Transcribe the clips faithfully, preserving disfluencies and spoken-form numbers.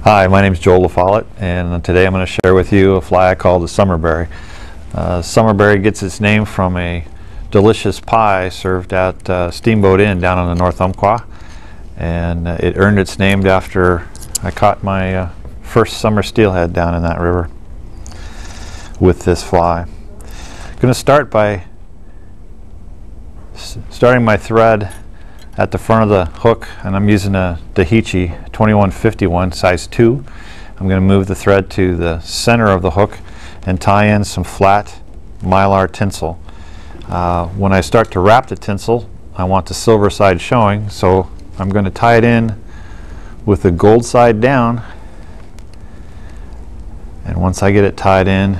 Hi, my name is Joel LaFollette, and today I'm going to share with you a fly I call the summerberry. Uh, summerberry gets its name from a delicious pie served at uh, Steamboat Inn down on the North Umpqua, and uh, it earned its name after I caught my uh, first summer steelhead down in that river with this fly. I'm going to start by s starting my thread at the front of the hook, and I'm using a Daiichi twenty-one fifty-one size two. I'm going to move the thread to the center of the hook and tie in some flat mylar tinsel. Uh, when I start to wrap the tinsel, I want the silver side showing, so I'm going to tie it in with the gold side down, and once I get it tied in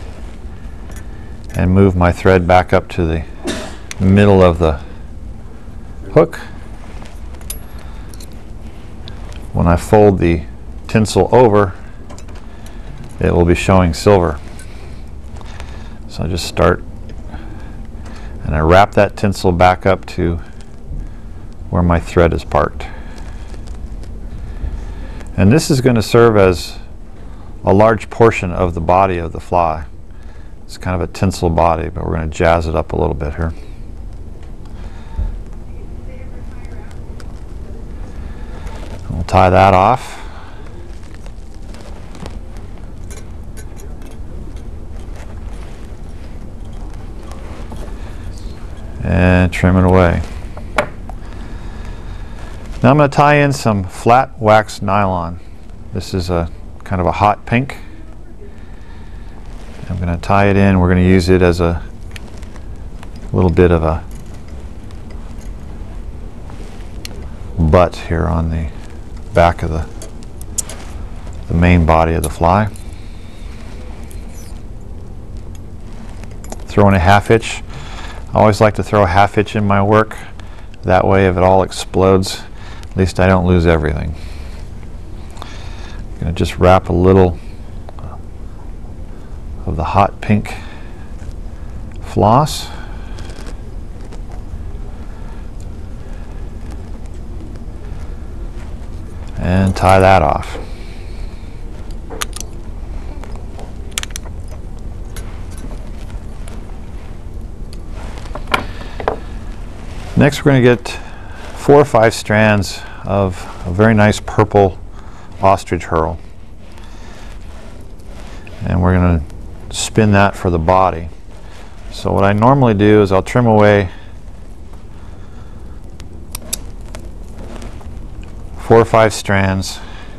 and move my thread back up to the middle of the hook, when I fold the tinsel over, it will be showing silver. So I just start and I wrap that tinsel back up to where my thread is parked. And this is going to serve as a large portion of the body of the fly. It's kind of a tinsel body, but we're going to jazz it up a little bit here. We'll tie that off. And trim it away. Now I'm going to tie in some flat wax nylon. This is a kind of a hot pink. I'm going to tie it in. We're going to use it as a little bit of a butt here on the back of the, the main body of the fly. Throw in a half hitch. I always like to throw a half hitch in my work. That way, if it all explodes, at least I don't lose everything. I'm going to just wrap a little of the hot pink floss. And tie that off. Next, we're going to get four or five strands of a very nice purple ostrich herl. And we're going to spin that for the body. So what I normally do is I'll trim away four or five strands,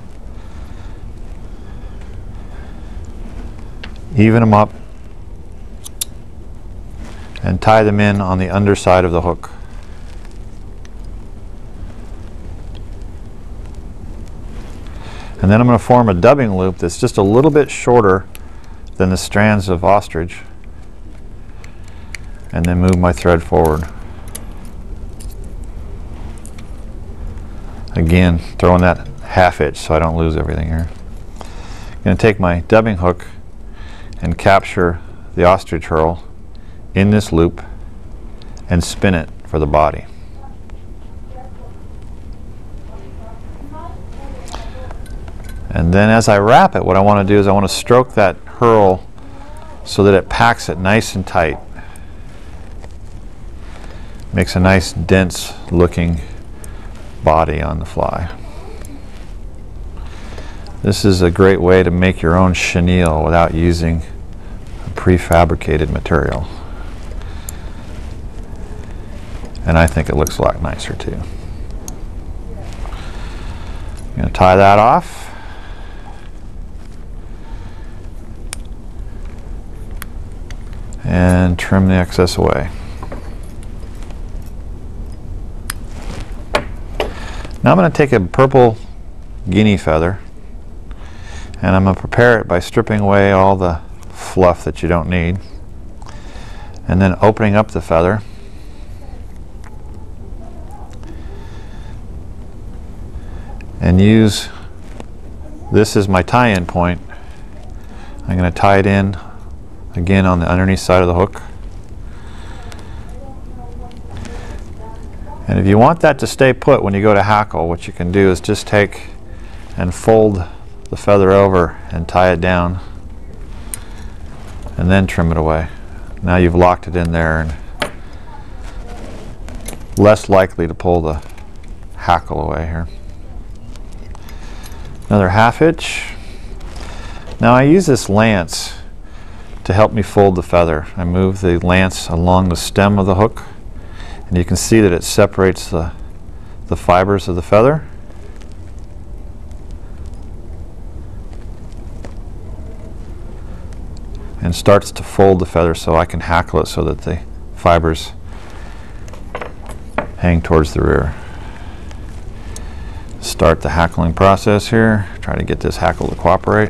even them up, and tie them in on the underside of the hook. And then I'm going to form a dubbing loop that's just a little bit shorter than the strands of ostrich, and then move my thread forward. Again, throwing that half hitch so I don't lose everything here. I'm going to take my dubbing hook and capture the ostrich herl in this loop and spin it for the body. And then as I wrap it, what I want to do is I want to stroke that herl so that it packs it nice and tight. Makes a nice dense looking body on the fly. This is a great way to make your own chenille without using a prefabricated material. And I think it looks a lot nicer too. I'm going to tie that off. And trim the excess away. Now I'm going to take a purple guinea feather, and I'm going to prepare it by stripping away all the fluff that you don't need, and then opening up the feather, and use this as my tie-in point. I'm going to tie it in again on the underneath side of the hook. And if you want that to stay put when you go to hackle, what you can do is just take and fold the feather over and tie it down, and then trim it away. Now you've locked it in there and less likely to pull the hackle away here. Another half hitch. Now I use this lance to help me fold the feather. I move the lance along the stem of the hook, and you can see that it separates the, the fibers of the feather. And starts to fold the feather so I can hackle it so that the fibers hang towards the rear. Start the hackling process here. Try to get this hackle to cooperate.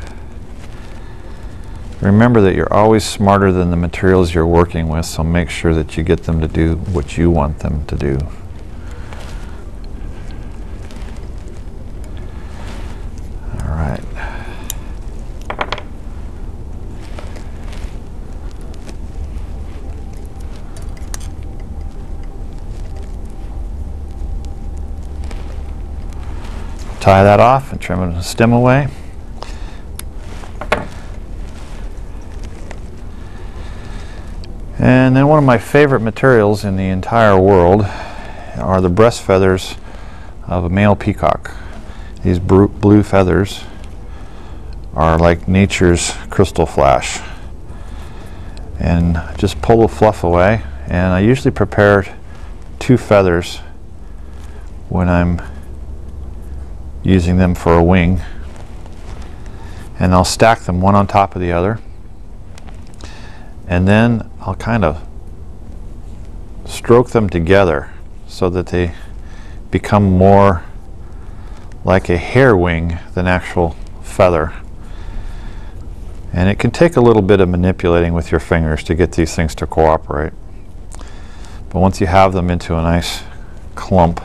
Remember that you're always smarter than the materials you're working with, so make sure that you get them to do what you want them to do. All right. Tie that off and trim the stem away. And then one of my favorite materials in the entire world are the breast feathers of a male peacock. These blue feathers are like nature's crystal flash. And just pull the fluff away, and I usually prepare two feathers when I'm using them for a wing, and I'll stack them one on top of the other, and then I'll kind of stroke them together so that they become more like a hair wing than actual feather. And it can take a little bit of manipulating with your fingers to get these things to cooperate, but once you have them into a nice clump,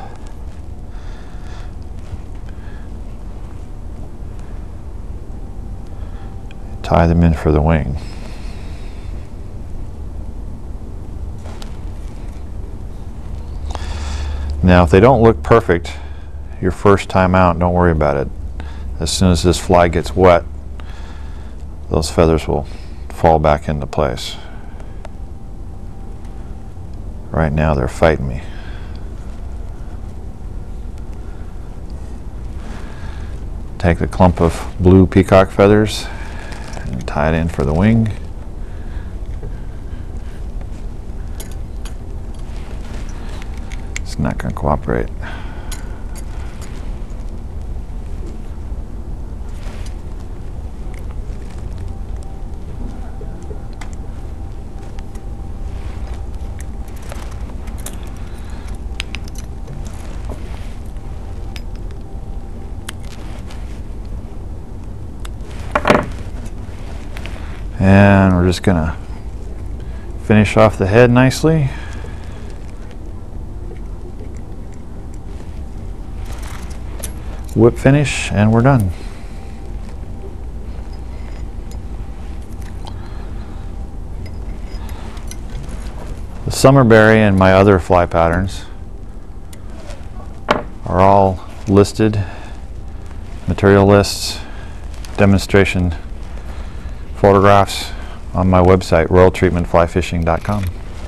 tie them in for the wing. Now if they don't look perfect your first time out, don't worry about it. As soon as this fly gets wet, those feathers will fall back into place. Right now they're fighting me. Take the clump of blue peacock feathers and tie it in for the wing. It's not going to cooperate. And we're just going to finish off the head nicely. Whip finish, and we're done. The Summerberry and my other fly patterns are all listed, material lists, demonstration photographs on my website, royal treatment fly fishing dot com.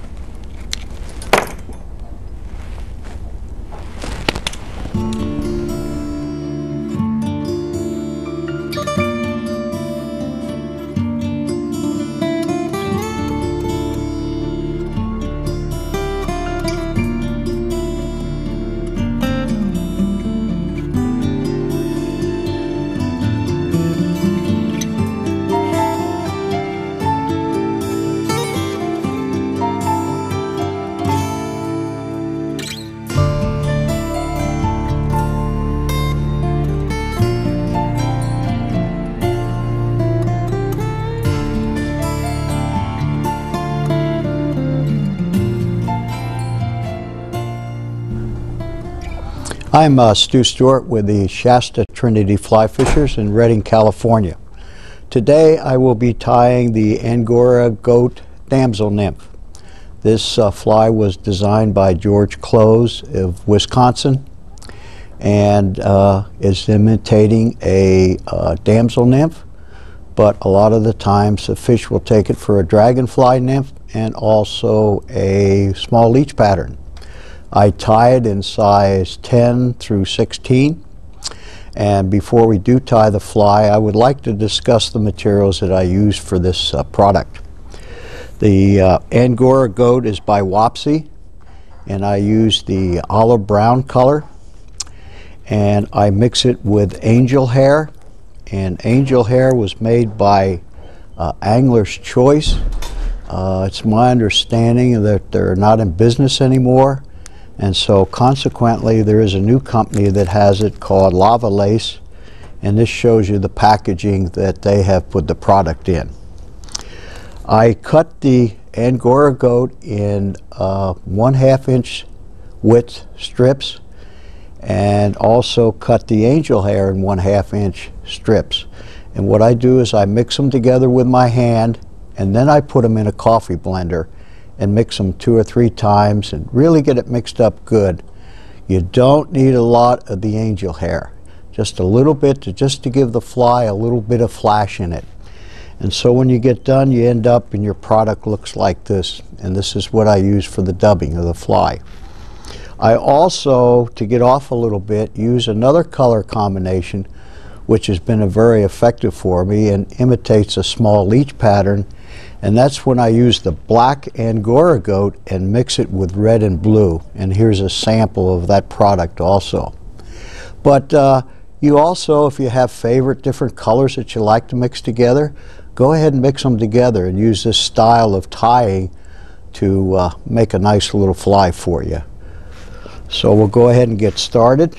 I'm uh, Stu Stewart with the Shasta Trinity Fly Fishers in Redding, California. Today I will be tying the Angora Goat Damsel Nymph. This uh, fly was designed by George Close of Wisconsin, and uh, is imitating a uh, damsel nymph, but a lot of the times the fish will take it for a dragonfly nymph and also a small leech pattern. I tie it in size ten through sixteen. And before we do tie the fly, I would like to discuss the materials that I use for this uh, product. The uh, Angora goat is by Wapsi, and I use the olive brown color, and I mix it with angel hair. And angel hair was made by uh, Angler's Choice. Uh, it's my understanding that they're not in business anymore, and so consequently there is a new company that has it called Lava Lace, and this shows you the packaging that they have put the product in. I cut the Angora goat in uh, one half inch width strips, and also cut the angel hair in one half inch strips. And what I do is I mix them together with my hand, and then I put them in a coffee blender and mix them two or three times and really get it mixed up good. You don't need a lot of the angel hair, just a little bit to just to give the fly a little bit of flash in it. And so when you get done, you end up and your product looks like this, and this is what I use for the dubbing of the fly. I also, to get off a little bit, use another color combination which has been a very effective for me and imitates a small leech pattern, and that's when I use the black Angora goat and mix it with red and blue. And here's a sample of that product also. But uh, you also, if you have favorite different colors that you like to mix together, go ahead and mix them together and use this style of tying to uh, make a nice little fly for you. So we'll go ahead and get started.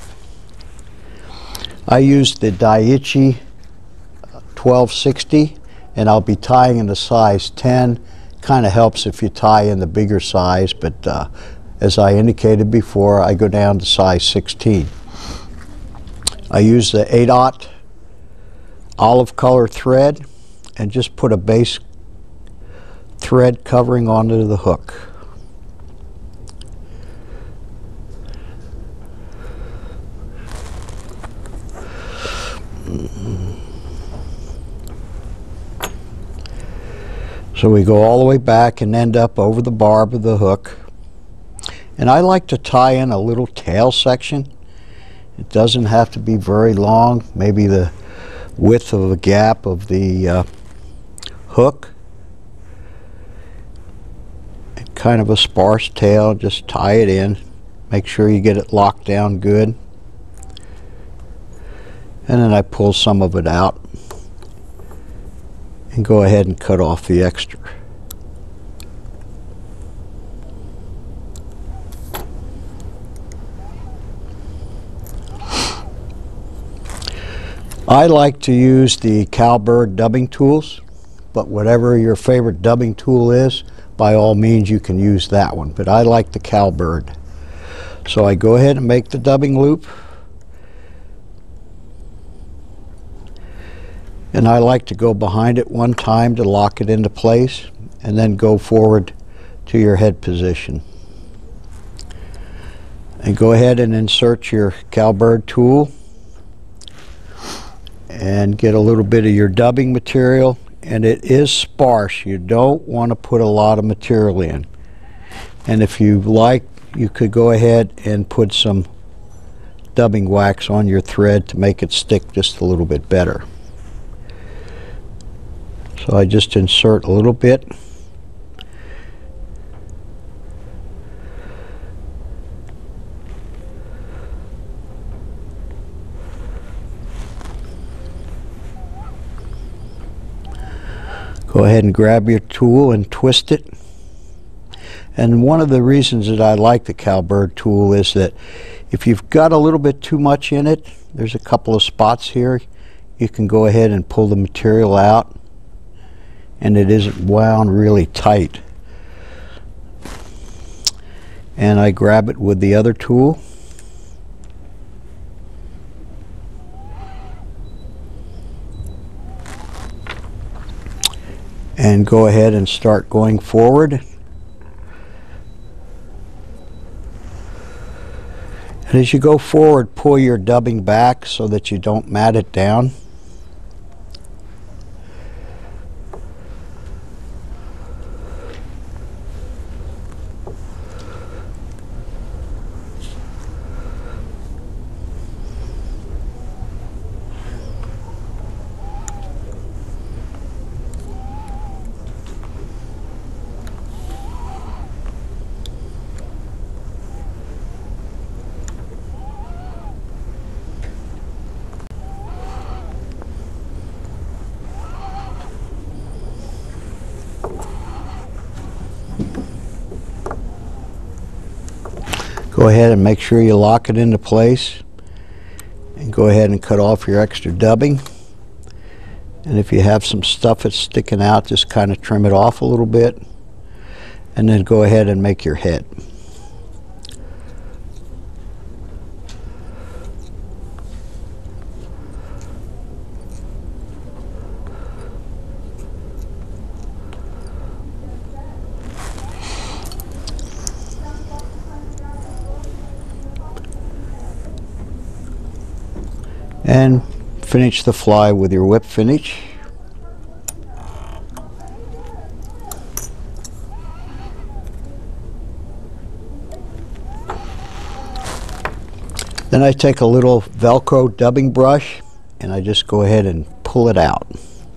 I used the Daiichi twelve sixty, and I'll be tying in the size ten. Kind of helps if you tie in the bigger size, but uh, as I indicated before, I go down to size sixteen. I use the eight aught olive color thread and just put a base thread covering onto the hook. So we go all the way back and end up over the barb of the hook. And I like to tie in a little tail section. It doesn't have to be very long, maybe the width of a gap of the uh, hook. And kind of a sparse tail, just tie it in. Make sure you get it locked down good. And then I pull some of it out and go ahead and cut off the extra. I like to use the Cowbird dubbing tools, but whatever your favorite dubbing tool is, by all means you can use that one, but I like the Cowbird. So I go ahead and make the dubbing loop, and I like to go behind it one time to lock it into place, and then go forward to your head position. And go ahead and insert your Cowbird tool and get a little bit of your dubbing material, and it is sparse. You don't want to put a lot of material in. And if you like, you could go ahead and put some dubbing wax on your thread to make it stick just a little bit better. So I just insert a little bit. Go ahead and grab your tool and twist it. And one of the reasons that I like the Cowbird tool is that if you've got a little bit too much in it, there's a couple of spots here, you can go ahead and pull the material out, and it isn't wound really tight. And I grab it with the other tool. And go ahead and start going forward. And as you go forward, pull your dubbing back so that you don't mat it down. Go ahead and make sure you lock it into place, and go ahead and cut off your extra dubbing. And if you have some stuff that's sticking out, just kind of trim it off a little bit, and then go ahead and make your head. And finish the fly with your whip finish. Then I take a little Velcro dubbing brush and I just go ahead and pull it out.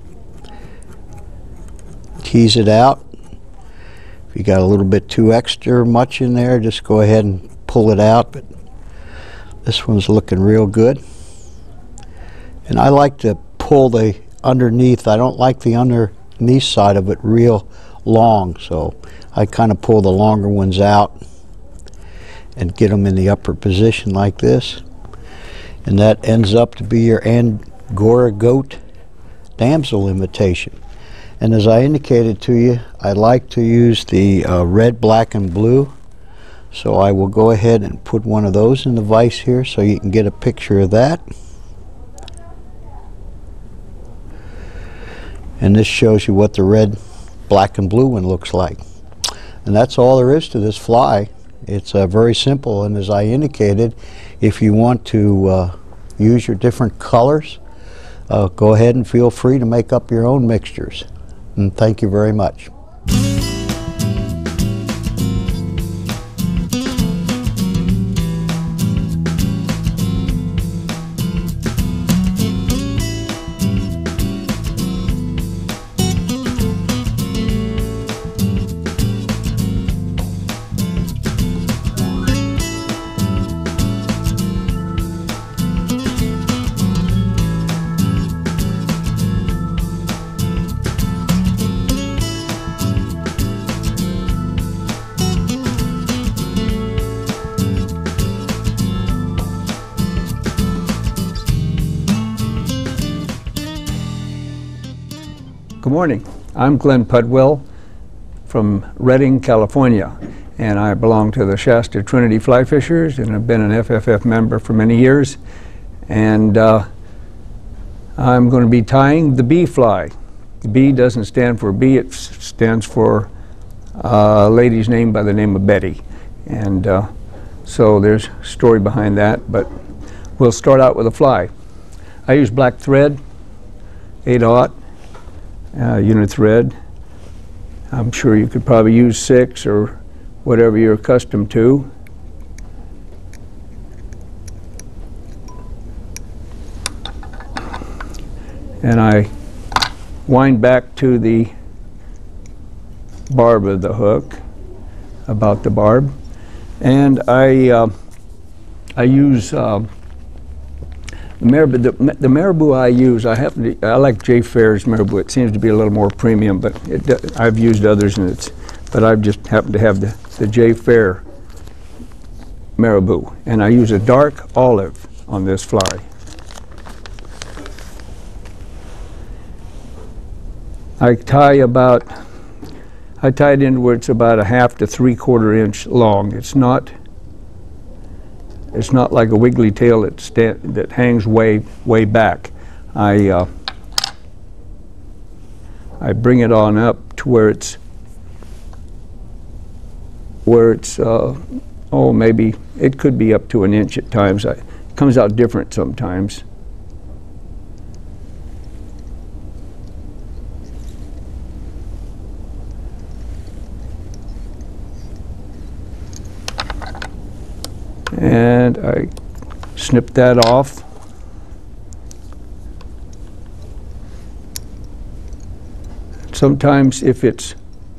Tease it out. If you got a little bit too extra much in there, just go ahead and pull it out. But this one's looking real good. And I like to pull the underneath. I don't like the underneath side of it real long, so I kind of pull the longer ones out and get them in the upper position like this. And that ends up to be your Angora goat damsel imitation. And as I indicated to you, I like to use the uh, red, black, and blue. So I will go ahead and put one of those in the vise here so you can get a picture of that. And this shows you what the red, black, and blue one looks like. And that's all there is to this fly. It's uh, very simple, and as I indicated, if you want to uh, use your different colors, uh, go ahead and feel free to make up your own mixtures. And thank you very much. Good morning. I'm Glenn Pudwell from Redding, California, and I belong to the Shasta Trinity Fly Fishers and have been an F F F member for many years. And uh, I'm going to be tying the B fly. The B doesn't stand for B, it stands for a lady's name by the name of Betty. And uh, so there's a story behind that, but we'll start out with a fly. I use black thread, eight aught. Uh, unit thread. I'm sure you could probably use six or whatever you're accustomed to. And I wind back to the barb of the hook, about the barb, and I uh, I use uh, The marabou, the, the marabou I use, I happen to, I like Jay Fair's marabou. It seems to be a little more premium, but it, I've used others, and it's, but I've just happened to have the, the Jay Fair marabou, and I use a dark olive on this fly. I tie about, I tie it in where it's about a half to three quarter inch long. It's not. It's not like a wiggly tail that, stand, that hangs way, way back. I, uh, I bring it on up to where it's, where it's uh, oh, maybe, it could be up to an inch at times. I, it comes out different sometimes. And I snip that off. Sometimes if it's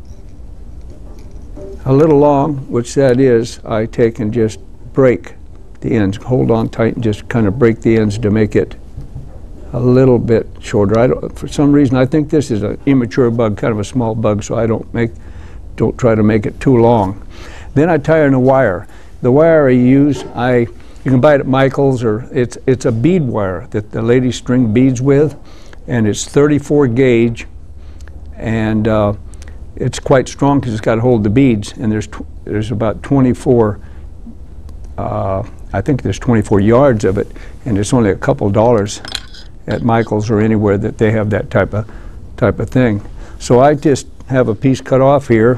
a little long, which that is, I take and just break the ends, hold on tight and just kind of break the ends to make it a little bit shorter. I don't, for some reason, I think this is an immature bug, kind of a small bug, so I don't make, don't try to make it too long. Then I tie in a wire. The wire I use, I, you can buy it at Michael's, or it's, it's a bead wire that the ladies string beads with, and it's thirty-four gauge, and uh, it's quite strong because it's got to hold the beads, and there's, tw there's about twenty-four, uh, I think there's twenty-four yards of it, and it's only a couple dollars at Michael's or anywhere that they have that type of, type of thing. So I just have a piece cut off here,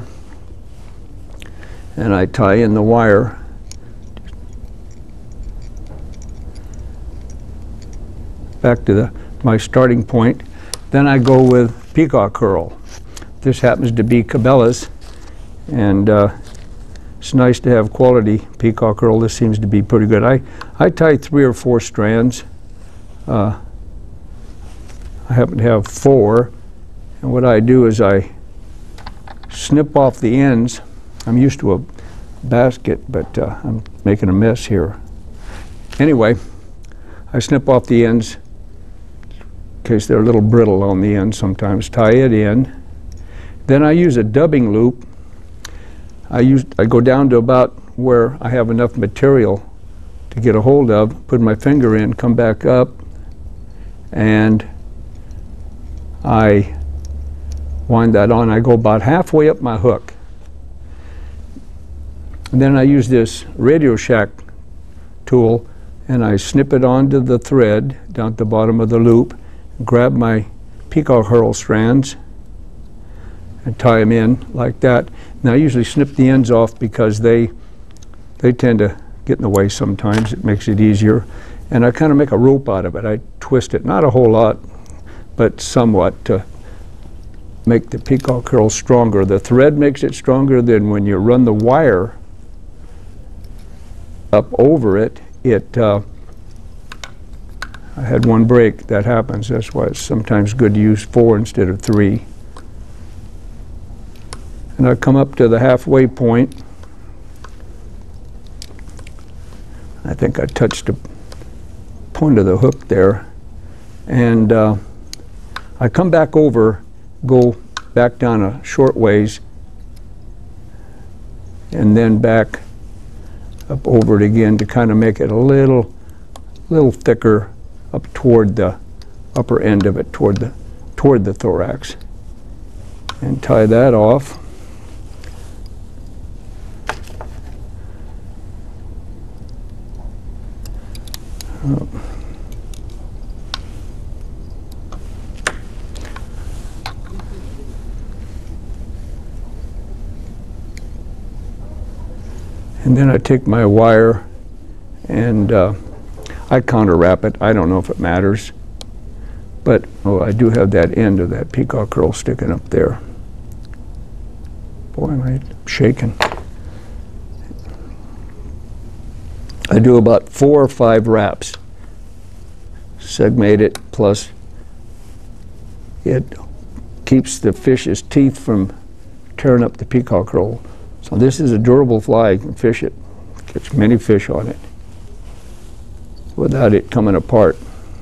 and I tie in the wire. Back to the, my starting point. Then I go with peacock curl. This happens to be Cabela's, and uh, it's nice to have quality peacock curl. This seems to be pretty good. I, I tie three or four strands. Uh, I happen to have four, and what I do is I snip off the ends. I'm used to a basket, but uh, I'm making a mess here. Anyway, I snip off the ends in case they're a little brittle on the end sometimes, tie it in. Then I use a dubbing loop. I, use, I go down to about where I have enough material to get a hold of, put my finger in, come back up, and I wind that on. I go about halfway up my hook. And then I use this Radio Shack tool, and I snip it onto the thread down at the bottom of the loop, grab my peacock curl strands and tie them in like that. Now I usually snip the ends off because they they tend to get in the way sometimes. It makes it easier. And I kind of make a rope out of it. I twist it, not a whole lot, but somewhat, to make the peacock curl stronger. The thread makes it stronger. Then when you run the wire up over it, it uh, I had one break. That happens. That's why it's sometimes good to use four instead of three. And I come up to the halfway point. I think I touched the point of the hook there. And uh, I come back over, go back down a short ways, and then back up over it again to kind of make it a little, little thicker up toward the upper end of it, toward the, toward the thorax, and tie that off. Oh. And then I take my wire and uh, I counter wrap it. I don't know if it matters, but oh, I do have that end of that peacock curl sticking up there. Boy, am I shaking. I do about four or five wraps. Segmate it, plus it keeps the fish's teeth from tearing up the peacock curl. So this is a durable fly. You can fish it, catch many fish on it without it coming apart.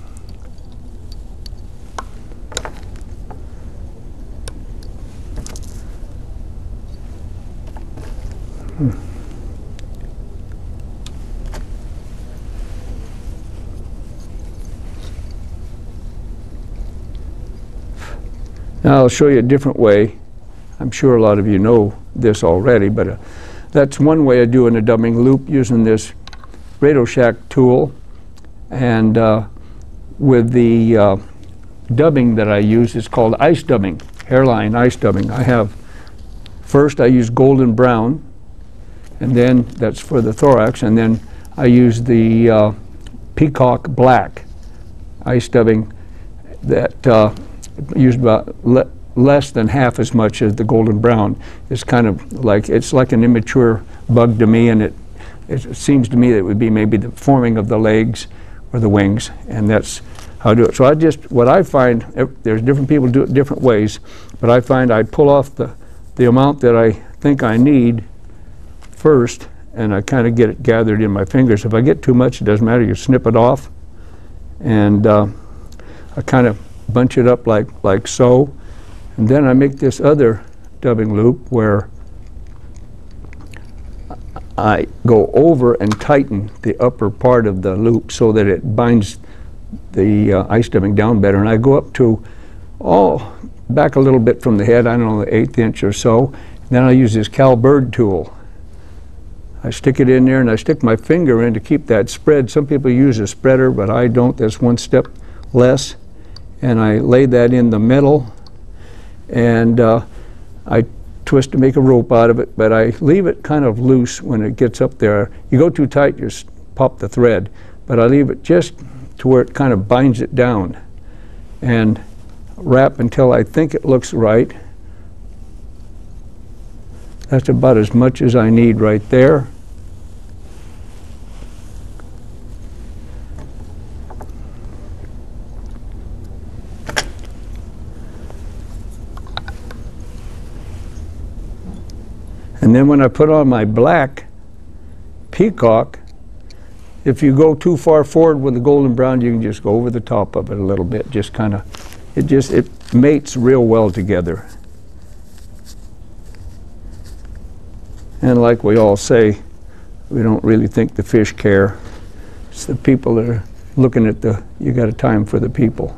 Hmm. Now I'll show you a different way. I'm sure a lot of you know this already, but uh, that's one way of doing a dubbing loop, using this Radio Shack tool. And uh, with the uh, dubbing that I use, it's called ice dubbing, hairline ice dubbing. I have, first I use golden brown, and then that's for the thorax, and then I use the uh, Peacock Black ice dubbing that uh, used about le less than half as much as the Golden Brown. It's kind of like, it's like an immature bug to me, and it, it seems to me that it would be maybe the forming of the legs or the wings, and that's how I do it. So I just, what I find, there's different people do it different ways, but I find I pull off the, the amount that I think I need first, and I kind of get it gathered in my fingers. If I get too much, it doesn't matter, you snip it off, and uh, I kind of bunch it up like, like so, and then I make this other dubbing loop where I go over and tighten the upper part of the loop so that it binds the uh, ice dubbing down better, and I go up to, oh, back a little bit from the head, I don't know, the eighth inch or so. Then I use this Cal Bird tool. I stick it in there and I stick my finger in to keep that spread. Some people use a spreader, but I don't. That's one step less. And I lay that in the middle, and uh, I twist to make a rope out of it, but I leave it kind of loose when it gets up there. You go too tight, you s- pop the thread, but I leave it just to where it kind of binds it down, and wrap until I think it looks right. That's about as much as I need right there. And then when I put on my black Peacock, if you go too far forward with the Golden Brown, you can just go over the top of it a little bit. Just kind of, it just, it mates real well together. And like we all say, we don't really think the fish care. It's the people that are looking at the, you got a time for the people.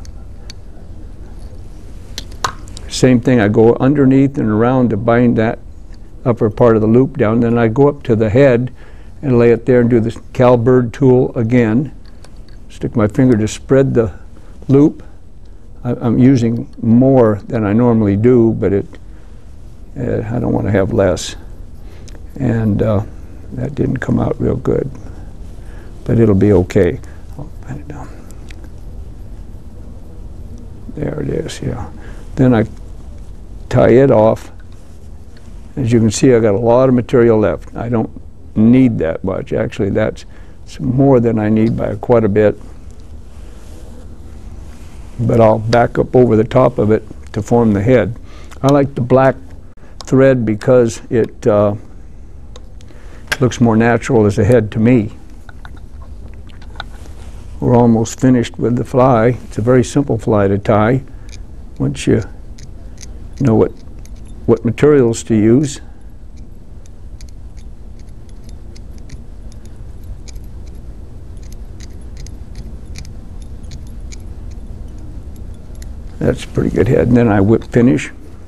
Same thing, I go underneath and around to bind that upper part of the loop down, then I go up to the head and lay it there and do the Cal Bird tool again. Stick my finger to spread the loop. I, I'm using more than I normally do, but it, uh, I don't want to have less. And uh, that didn't come out real good, but it'll be okay. I'll put it down. There it is, yeah. Then I tie it off. As you can see, I got a lot of material left. I don't need that much. Actually, that's more than I need by quite a bit. But I'll back up over the top of it to form the head. I like the black thread because it uh, looks more natural as a head to me. We're almost finished with the fly. It's a very simple fly to tie once you know what what materials to use. That's a pretty good head. And then I whip finish.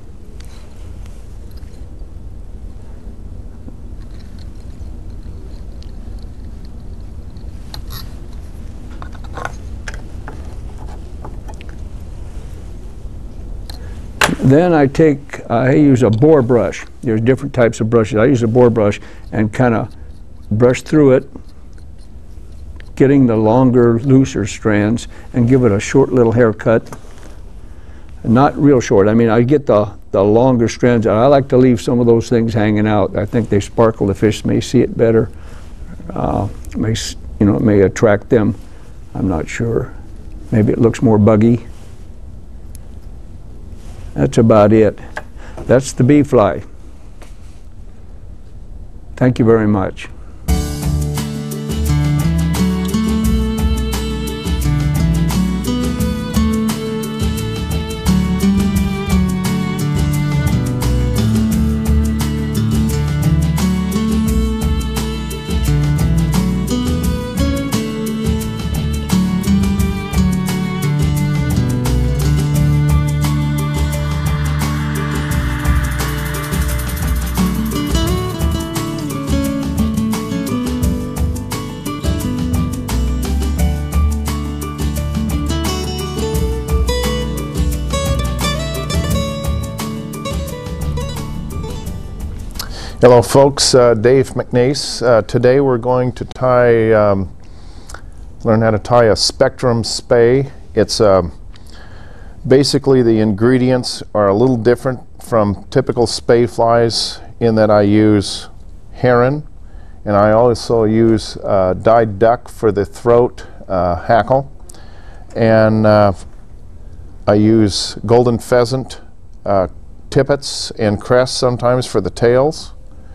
Then I take, I use a boar brush. There's different types of brushes. I use a boar brush and kind of brush through it, getting the longer, looser strands, and give it a short little haircut. Not real short. I mean, I get the, the longer strands. I like to leave some of those things hanging out. I think they sparkle. The fish may see it better. Uh, may, you know, it may attract them. I'm not sure. Maybe it looks more buggy. That's about it. That's the bee fly. Thank you very much. Hello folks, uh, Dave McNace. Uh, today we're going to tie, um, learn how to tie a Spectrum Spey. It's uh, basically the ingredients are a little different from typical Spey flies in that I use heron, and I also use uh, dyed duck for the throat uh, hackle, and uh, I use golden pheasant uh, tippets and crests sometimes for the tails.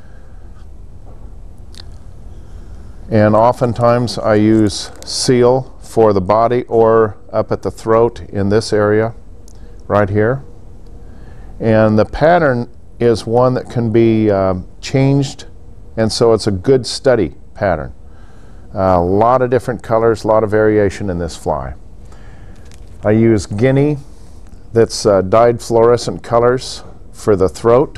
And oftentimes I use seal for the body or up at the throat in this area right here. And the pattern is one that can be um, changed, and so it's a good study pattern. Uh, a lot of different colors, a lot of variation in this fly. I use guinea that's uh, dyed fluorescent colors for the throat.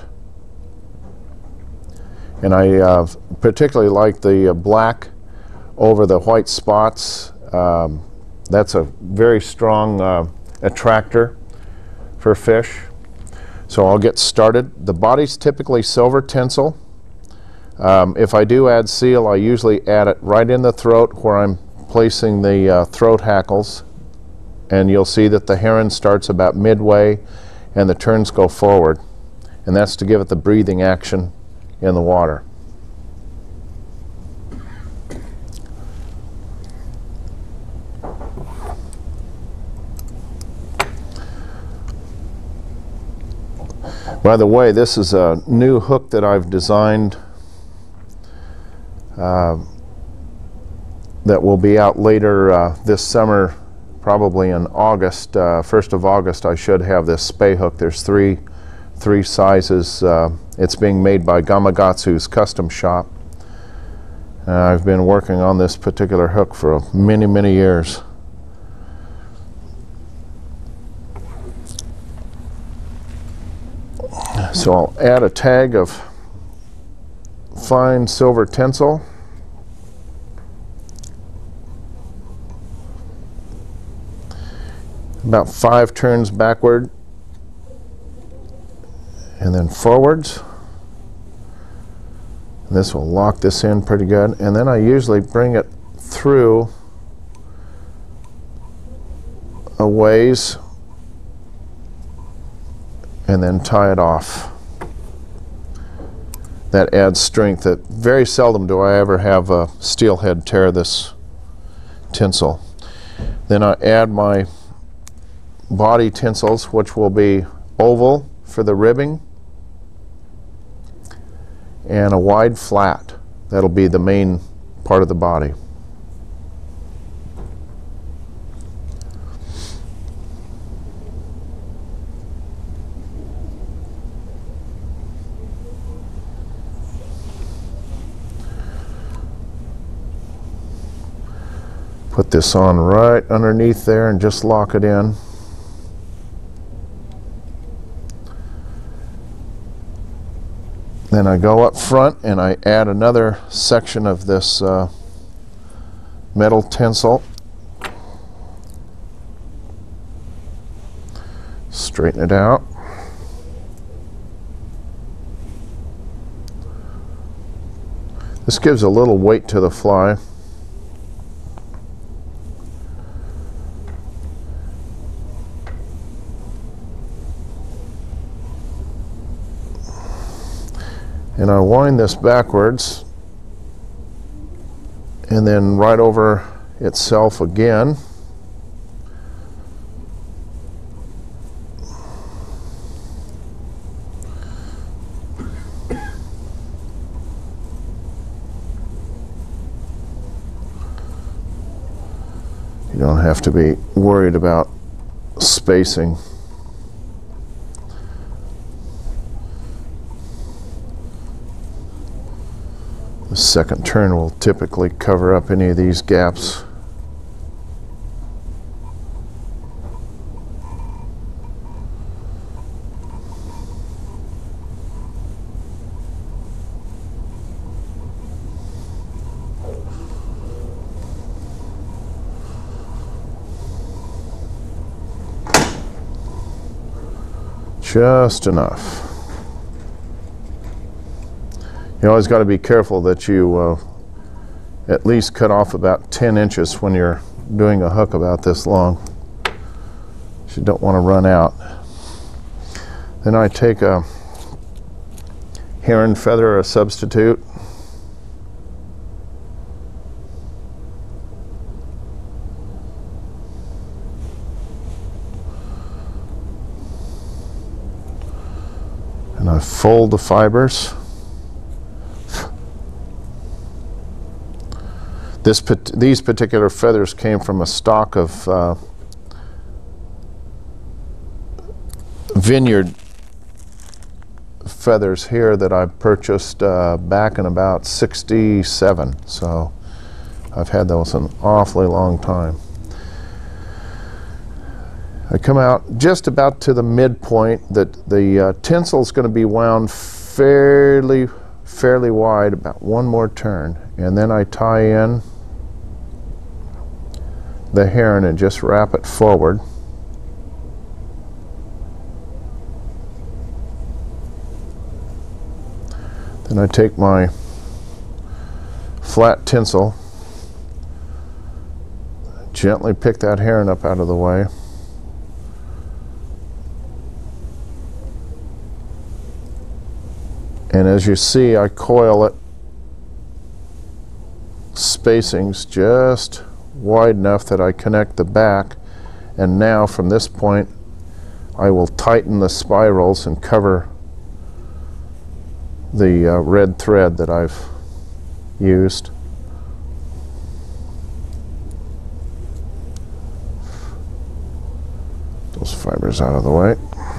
And I uh, particularly like the uh, black over the white spots. Um, that's a very strong uh, attractor for fish. So I'll get started. The body's typically silver tinsel. Um, if I do add seal, I usually add it right in the throat where I'm placing the uh, throat hackles. And you'll see that the heron starts about midway and the turns go forward. And that's to give it the breathing action in the water. By the way, this is a new hook that I've designed uh, that will be out later uh, this summer, probably in August. Uh, first of August I should have this Spey hook. There's three three sizes. Uh, it's being made by Gamakatsu's Custom Shop. Uh, I've been working on this particular hook for many many years. So I'll add a tag of fine silver tinsel. About five turns backward and then forwards. And this will lock this in pretty good. And then I usually bring it through a ways and then tie it off. That adds strength. That very seldom do I ever have a steelhead tear this tinsel. Then I add my body tinsels, which will be oval for the ribbing and a wide flat. That'll be the main part of the body. Put this on right underneath there and just lock it in. Then I go up front and I add another section of this uh, metal tinsel. Straighten it out. This gives a little weight to the fly. And I wind this backwards and then right over itself again. You don't have to be worried about spacing. The second turn will typically cover up any of these gaps. Just enough. You always got to be careful that you uh, at least cut off about ten inches when you're doing a hook about this long. You don't want to run out. Then I take a heron feather, a substitute. And I fold the fibers. This, these particular feathers came from a stock of uh, vineyard feathers here that I purchased uh, back in about sixty-seven. So I've had those an awfully long time. I come out just about to the midpoint that the uh, tinsel is going to be wound fairly, fairly wide, about one more turn, and then I tie in the heron and just wrap it forward. Then I take my flat tinsel, gently pick that heron up out of the way. And as you see, I coil it spacings just wide enough that I connect the back, and now from this point I will tighten the spirals and cover the uh, red thread that I've used. Those fibers out of the way.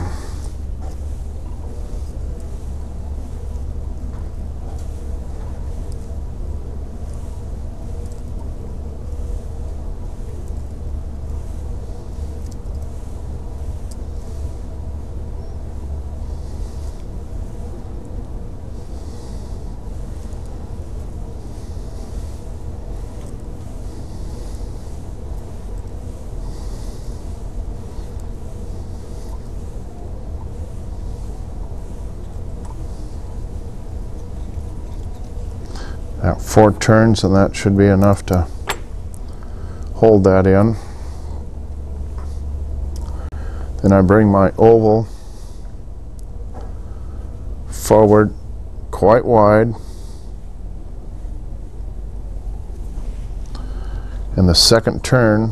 Now four turns, and that should be enough to hold that in. Then I bring my oval forward quite wide, and the second turn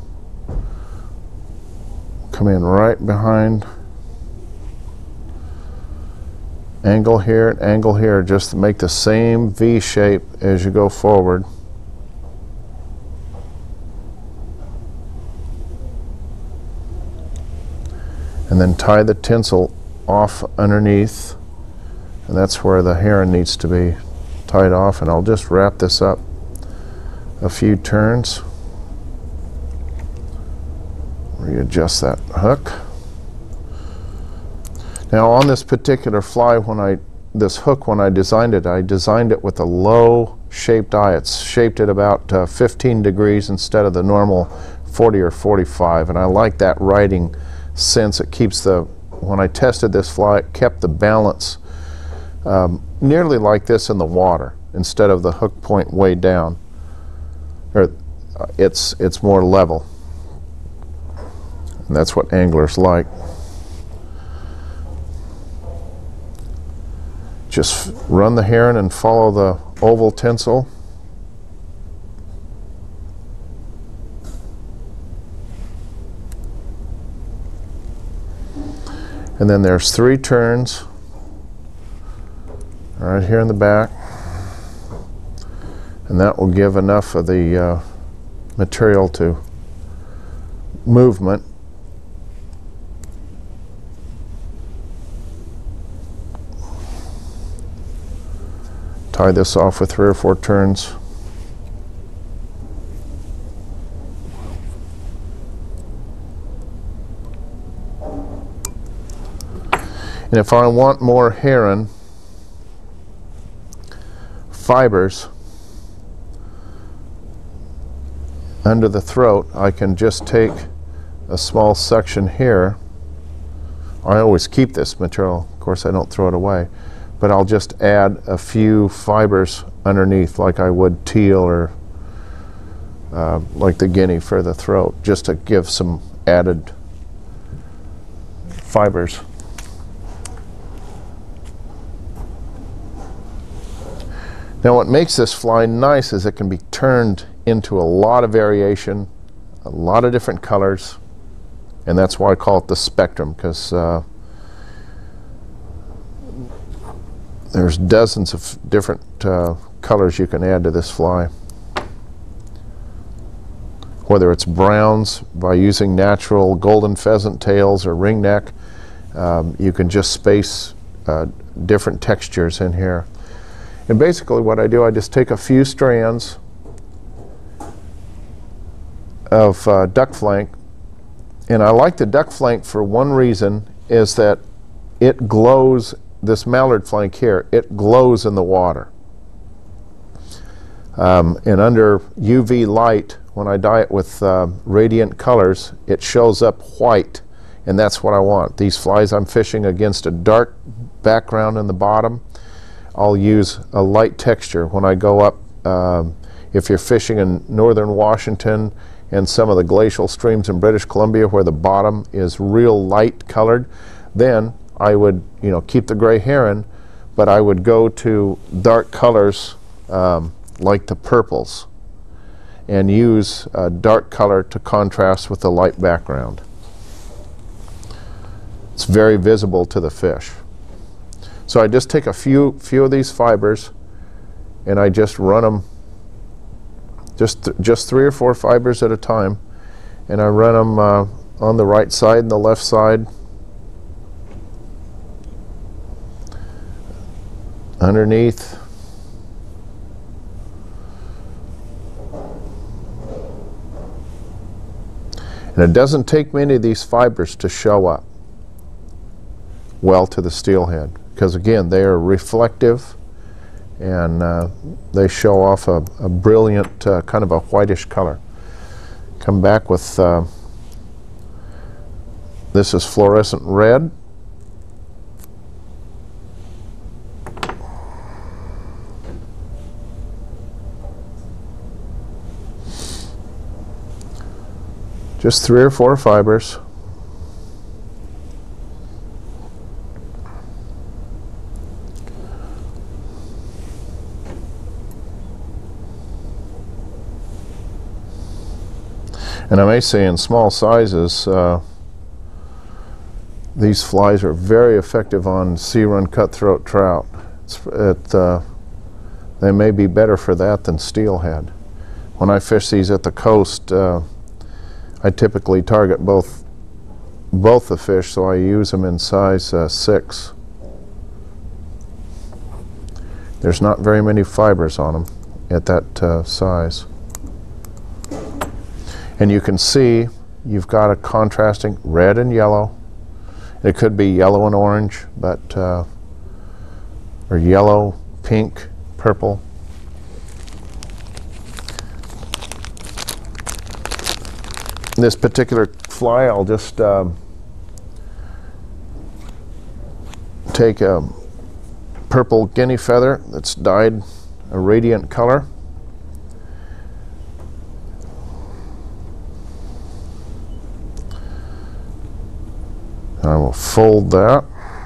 come in right behind, angle here and angle here, just to make the same V shape as you go forward. And then tie the tinsel off underneath, and that's where the heron needs to be tied off. And I'll just wrap this up a few turns, readjust that hook. Now on this particular fly, when I this hook, when I designed it, I designed it with a low shaped eye. It's shaped at about uh, fifteen degrees instead of the normal forty or forty-five, and I like that writing sense. It keeps the, when I tested this fly, it kept the balance um, nearly like this in the water instead of the hook point way down. Or uh, it's it's more level, and that's what anglers like. Just run the heron and follow the oval tinsel. And then there's three turns right here in the back, and that will give enough of the uh, material to movement. Tie this off with three or four turns. And if I want more heron fibers under the throat, I can just take a small section here. I always keep this material, of course I don't throw it away, but I'll just add a few fibers underneath like I would teal or uh, like the guinea for the throat, just to give some added fibers. Now what makes this fly nice is it can be turned into a lot of variation, a lot of different colors, and that's why I call it the spectrum, because uh, there's dozens of different uh, colors you can add to this fly. Whether it's browns by using natural golden pheasant tails or ringneck, um, you can just space uh, different textures in here. And basically what I do, I just take a few strands of uh, duck flank, and I like the duck flank for one reason, is that it glows, this mallard flank here, it glows in the water. Um, and under U V light, when I dye it with uh, radiant colors, it shows up white, and that's what I want. These flies I'm fishing against a dark background in the bottom. I'll use a light texture when I go up. Um, if you're fishing in northern Washington and some of the glacial streams in British Columbia where the bottom is real light colored, then I would, you know, keep the gray heron, but I would go to dark colors um, like the purples and use a dark color to contrast with the light background. It's very visible to the fish. So I just take a few few of these fibers and I just run them, just th just three or four fibers at a time, and I run them uh, on the right side and the left side, underneath, and it doesn't take many of these fibers to show up well to the steelhead, because again they are reflective and uh, they show off a, a brilliant uh, kind of a whitish color. Come back with uh, this is fluorescent red, just three or four fibers. And I may say in small sizes, uh, these flies are very effective on sea-run cutthroat trout. It's, it, uh, they may be better for that than steelhead. When I fish these at the coast, uh, I typically target both both the fish, so I use them in size uh, six. There's not very many fibers on them at that uh, size. And you can see you've got a contrasting red and yellow. It could be yellow and orange, but uh, or yellow, pink, purple. This particular fly, I'll just um, take a purple guinea feather that's dyed a radiant color. I will fold that.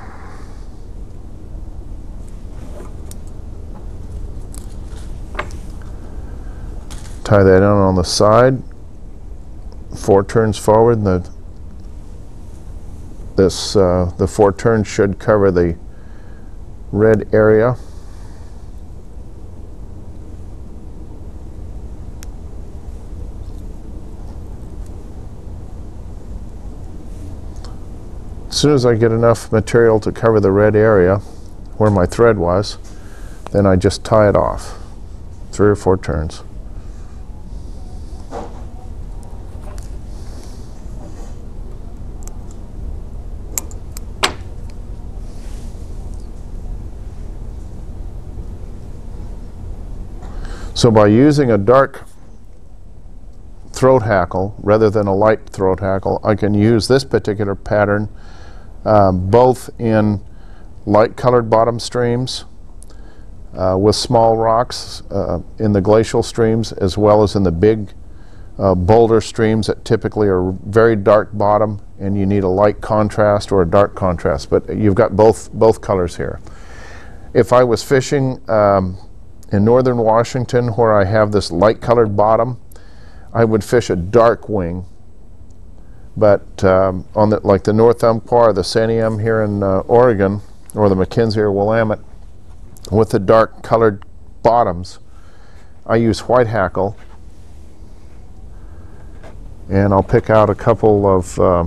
Tie that in on the side. Four turns forward, and the this uh, the four turns should cover the red area. As soon as I get enough material to cover the red area where my thread was, then I just tie it off. Three or four turns. So by using a dark throat hackle rather than a light throat hackle, I can use this particular pattern um, both in light colored bottom streams uh, with small rocks uh, in the glacial streams, as well as in the big uh, boulder streams that typically are very dark bottom and you need a light contrast or a dark contrast, but you've got both both colors here. If I was fishing um, in northern Washington where I have this light colored bottom, I would fish a dark wing. But um, on the, like the North Umpqua or the Santiam here in uh, Oregon, or the McKenzie or Willamette, with the dark colored bottoms, I use white hackle, and I'll pick out a couple of uh,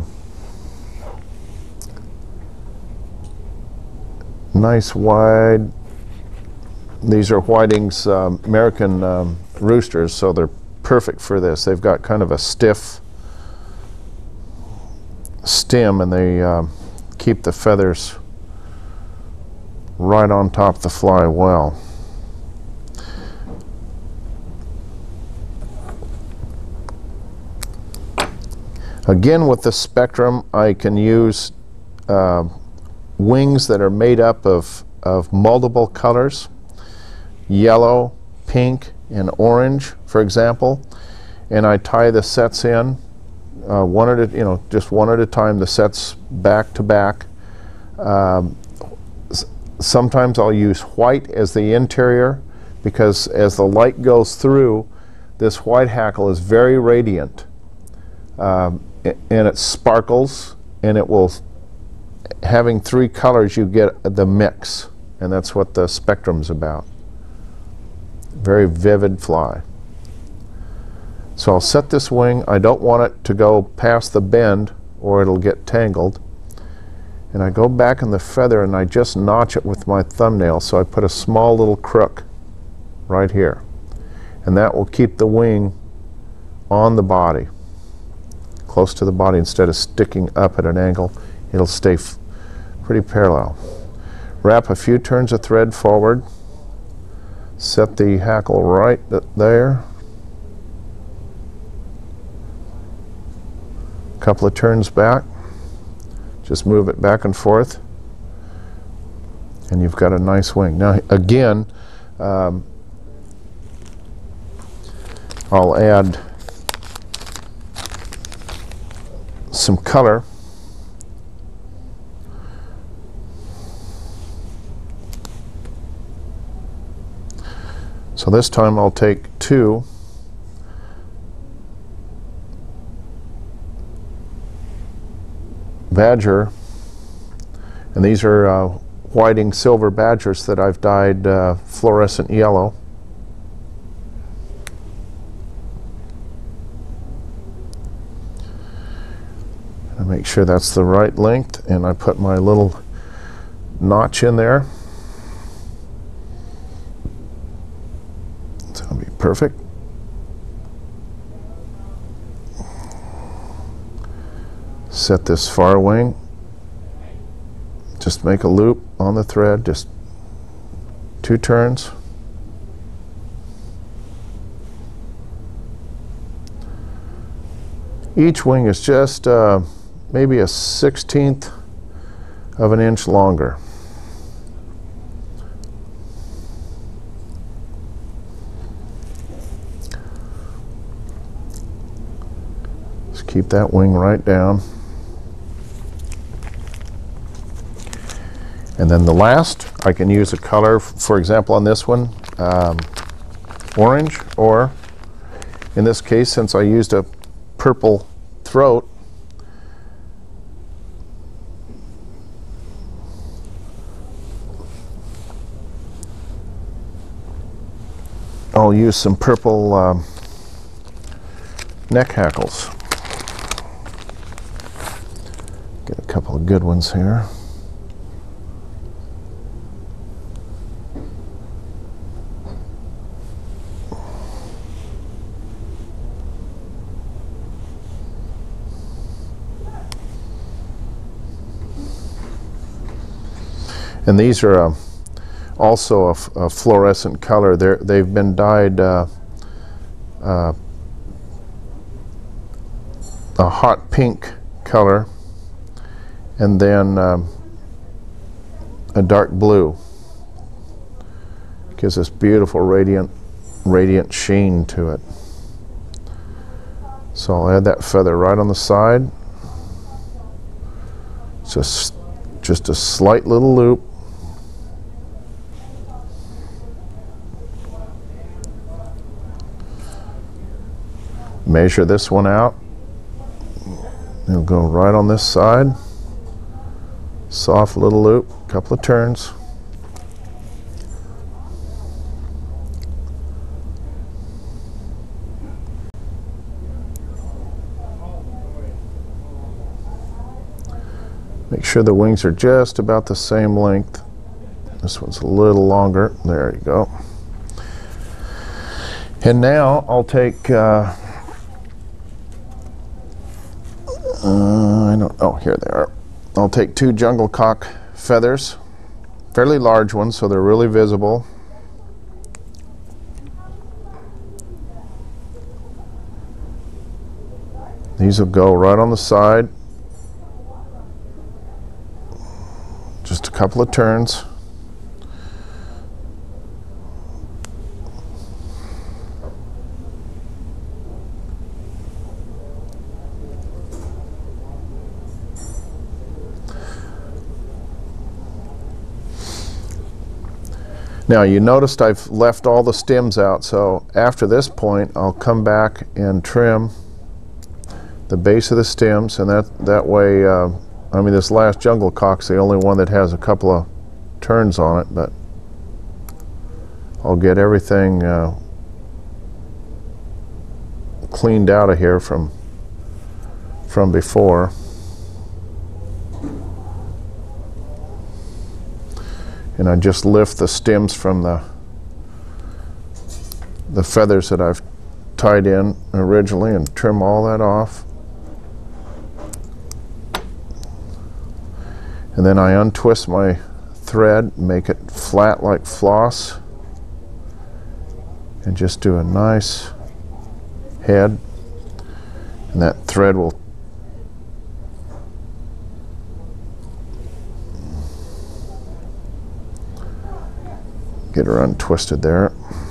nice wide, these are Whiting's um, American um, roosters, so they're perfect for this. They've got kind of a stiff stem, and they uh, keep the feathers right on top of the fly well. Again, with the Spectrum, I can use uh, wings that are made up of, of multiple colors, yellow, pink, and orange, for example, and I tie the sets in uh, one at a, you know, just one at a time, the sets back to back. Um, sometimes I'll use white as the interior, because as the light goes through, this white hackle is very radiant, um, and it sparkles, and it will, having three colors, you get the mix, and that's what the Spectrum's about. Very vivid fly. So I'll set this wing. I don't want it to go past the bend or it'll get tangled. And I go back in the feather and I just notch it with my thumbnail, so I put a small little crook right here. And that will keep the wing on the body, close to the body, instead of sticking up at an angle. It'll stay f pretty parallel. Wrap a few turns of thread forward, set the hackle right there, couple of turns back, just move it back and forth, and you've got a nice wing. Now again, um, I'll add some color. So this time I'll take two badger, and these are uh, Whiting silver badgers that I've dyed uh, fluorescent yellow. I make sure that's the right length, and I put my little notch in there. So it'll be perfect. Set this far wing, just make a loop on the thread, just two turns. Each wing is just uh, maybe a sixteenth of an inch longer. Just keep that wing right down. And then the last, I can use a color, for example on this one, um, orange, or in this case, since I used a purple throat, I'll use some purple um, neck hackles. Get a couple of good ones here. And these are uh, also a, f a fluorescent color. They're, they've been dyed uh, uh, a hot pink color, and then um, a dark blue. Gives this beautiful radiant, radiant sheen to it. So I'll add that feather right on the side. Just, just a slight little loop. Measure this one out. It'll go right on this side. Soft little loop, couple of turns. Make sure the wings are just about the same length. This one's a little longer. There you go. And now I'll take, uh, uh, I don't, oh, here they are. I'll take two jungle cock feathers, fairly large ones, so they're really visible. These will go right on the side. Just a couple of turns. Now you noticed I've left all the stems out, so after this point I'll come back and trim the base of the stems, and that, that way uh, I mean, this last jungle cock's the only one that has a couple of turns on it, but I'll get everything uh, cleaned out of here from from before. And I just lift the stems from the the feathers that I've tied in originally and trim all that off. And then I untwist my thread, make it flat like floss, and just do a nice head. And that thread will get her untwisted there.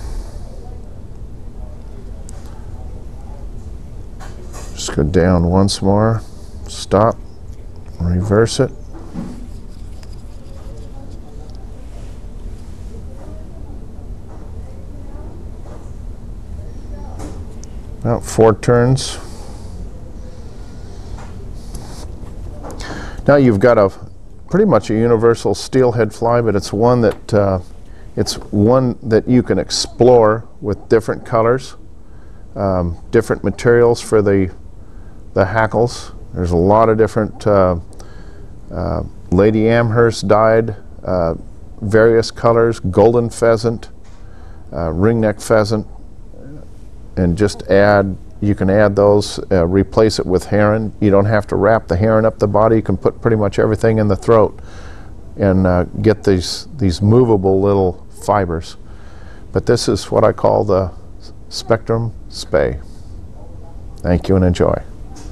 Just go down once more, stop, reverse it. About four turns. Now you've got a pretty much a universal steelhead fly, but it's one that uh, it's one that you can explore with different colors, um, different materials for the the hackles. There's a lot of different uh, uh, Lady Amherst dyed, uh, various colors, golden pheasant, uh, ringneck pheasant. And just add, you can add those, uh, replace it with heron. You don't have to wrap the heron up the body. You can put pretty much everything in the throat and uh, get these, these movable little fibers. But this is what I call the Spectrum Spey. Thank you and enjoy.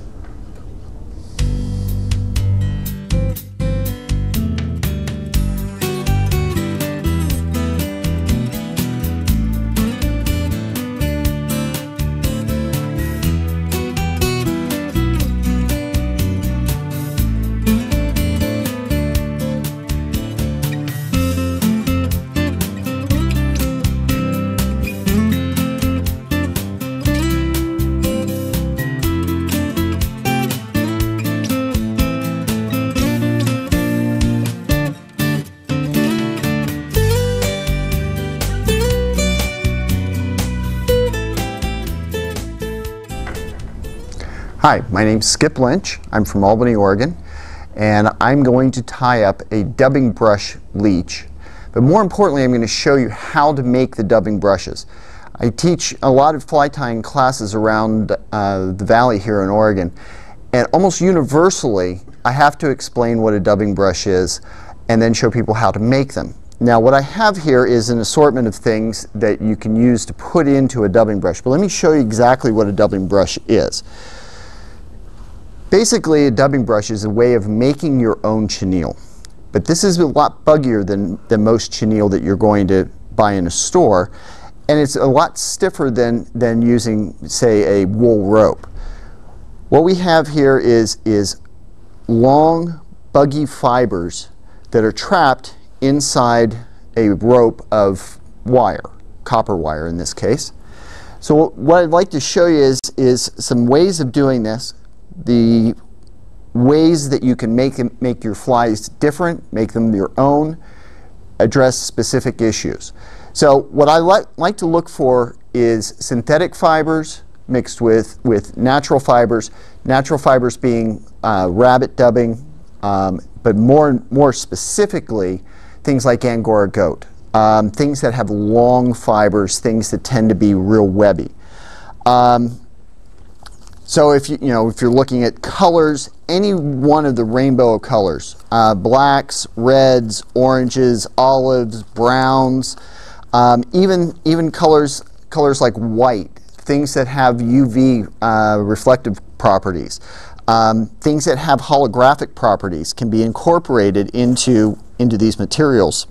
Hi, my name's Skip Lynch. I'm from Albany, Oregon, and I'm going to tie up a dubbing brush leech. But more importantly, I'm going to show you how to make the dubbing brushes. I teach a lot of fly tying classes around uh, the valley here in Oregon, and almost universally I have to explain what a dubbing brush is and then show people how to make them. Now what I have here is an assortment of things that you can use to put into a dubbing brush, but let me show you exactly what a dubbing brush is. Basically, a dubbing brush is a way of making your own chenille. but this is a lot buggier than, than most chenille that you're going to buy in a store, and it's a lot stiffer than, than using, say, a wool rope. What we have here is, is long, buggy fibers that are trapped inside a rope of wire, copper wire in this case. So what I'd like to show you is, is some ways of doing this, the ways that you can make, make your flies different, make them your own, address specific issues. So what I li like to look for is synthetic fibers mixed with, with natural fibers, natural fibers being uh, rabbit dubbing, um, but more, more specifically things like Angora goat. Um, things that have long fibers, things that tend to be real webby. Um, so if you, you know, if you're looking at colors, any one of the rainbow of colors, uh, blacks, reds, oranges, olives, browns, um, even even colors colors like white, things that have U V uh, reflective properties, um, things that have holographic properties can be incorporated into into these materials.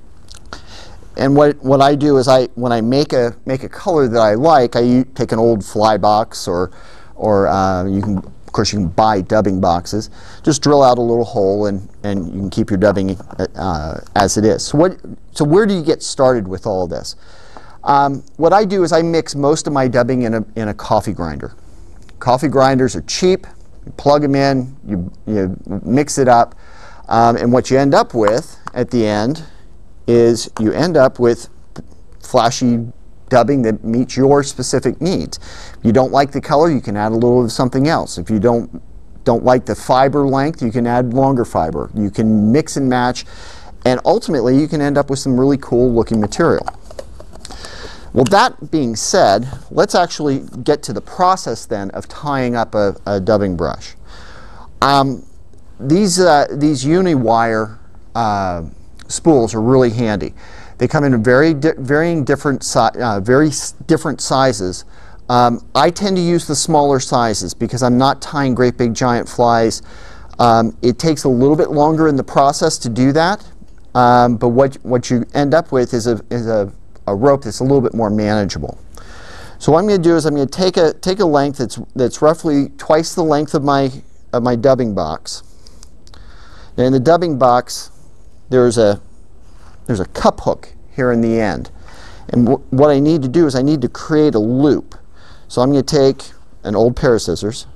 And what, what I do is I, when I make a, make a color that I like, I u take an old fly box, or, or uh, you can, of course you can buy dubbing boxes, just drill out a little hole and, and you can keep your dubbing uh, as it is. So, what, so where do you get started with all of this? Um, what I do is I mix most of my dubbing in a, in a coffee grinder. Coffee grinders are cheap, you plug them in, you, you mix it up, um, and what you end up with at the end is you end up with flashy dubbing that meets your specific needs. If you don't like the color, you can add a little of something else. If you don't don't like the fiber length, you can add longer fiber. You can mix and match, and ultimately you can end up with some really cool looking material. Well, that being said, let's actually get to the process then of tying up a, a dubbing brush. Um, these uh, these UniWire uh, spools are really handy. They come in very di varying different si uh, very different sizes. Um, I tend to use the smaller sizes because I'm not tying great big giant flies. Um, it takes a little bit longer in the process to do that, um, but what what you end up with is a is a, a rope that's a little bit more manageable. So what I'm going to do is I'm going to take a take a length that's that's roughly twice the length of my of my dubbing box. And in the dubbing box, there's a there's a cup hook here in the end, and w what I need to do is I need to create a loop. So I'm going to take an old pair of scissors.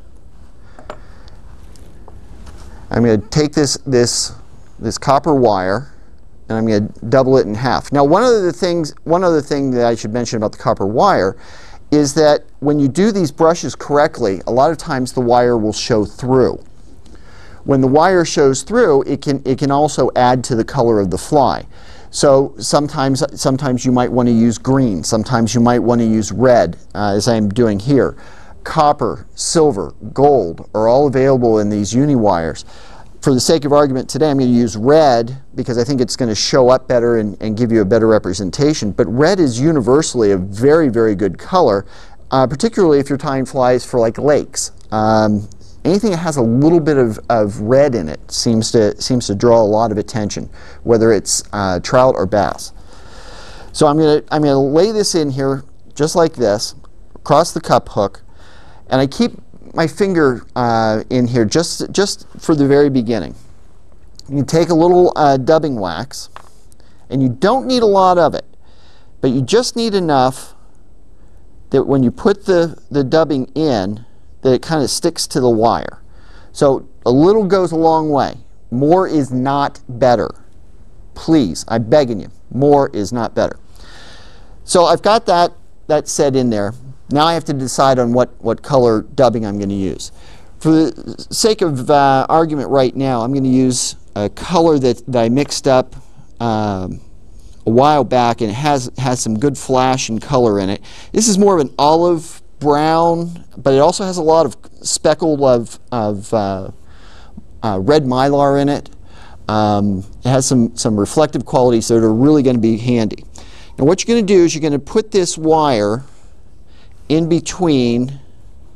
I'm going to take this this this copper wire, and I'm going to double it in half. Now, one of the things one other thing that I should mention about the copper wire is that when you do these brushes correctly, a lot of times the wire will show through. When the wire shows through, it can, it can also add to the color of the fly. So sometimes, sometimes you might want to use green, sometimes you might want to use red, uh, as I'm doing here. Copper, silver, gold are all available in these UniWires. For the sake of argument today, I'm going to use red because I think it's going to show up better and, and give you a better representation. But red is universally a very, very good color, uh, particularly if you're tying flies for like lakes. Um, Anything that has a little bit of, of red in it seems to, seems to draw a lot of attention, whether it's uh, trout or bass. So I'm going to I'm going to lay this in here just like this, across the cup hook, and I keep my finger uh, in here just, just for the very beginning. You take a little uh, dubbing wax, and you don't need a lot of it, but you just need enough that when you put the, the dubbing in, that it kind of sticks to the wire. So a little goes a long way. More is not better. Please, I'm begging you, more is not better. So I've got that, that set in there. Now I have to decide on what, what color dubbing I'm going to use. For the sake of uh, argument right now, I'm going to use a color that, that I mixed up um, a while back, and it has, has some good flash and color in it. This is more of an olive brown, but it also has a lot of speckle of, of uh, uh, red mylar in it. Um, it has some, some reflective qualities that are really going to be handy. Now what you're going to do is you're going to put this wire in between,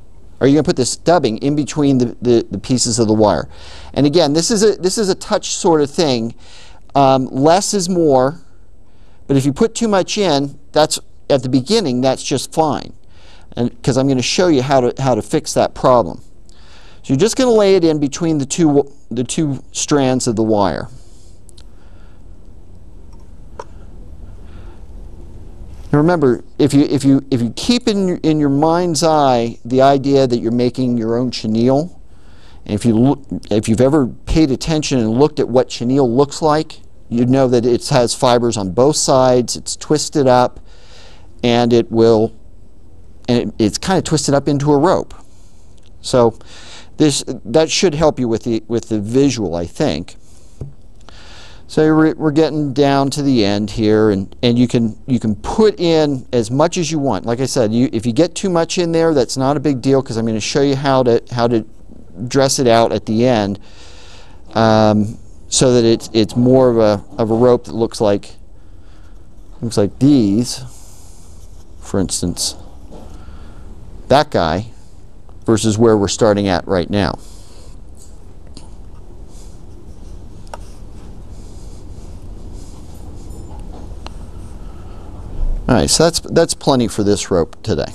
or you're going to put this dubbing in between the, the, the pieces of the wire. And again, this is a, this is a touch sort of thing. Um, less is more, but if you put too much in, that's at the beginning, that's just fine. And because I'm going to show you how to, how to fix that problem. So you're just going to lay it in between the two, the two strands of the wire. Now remember, if you, if you, if you keep in your, in your mind's eye the idea that you're making your own chenille, and if, you look, if you've ever paid attention and looked at what chenille looks like, you'd know that it has fibers on both sides, it's twisted up, and it will, and it, it's kind of twisted up into a rope. So this, that should help you with the, with the visual, I think. So we're, we're getting down to the end here, and, and you can you can put in as much as you want. Like I said, you, if you get too much in there, that's not a big deal, because I'm going to show you how to how to dress it out at the end, um, so that it's it's more of a of a rope that looks like looks like these, for instance, that guy, versus where we're starting at right now. All right, so that's, that's plenty for this rope today.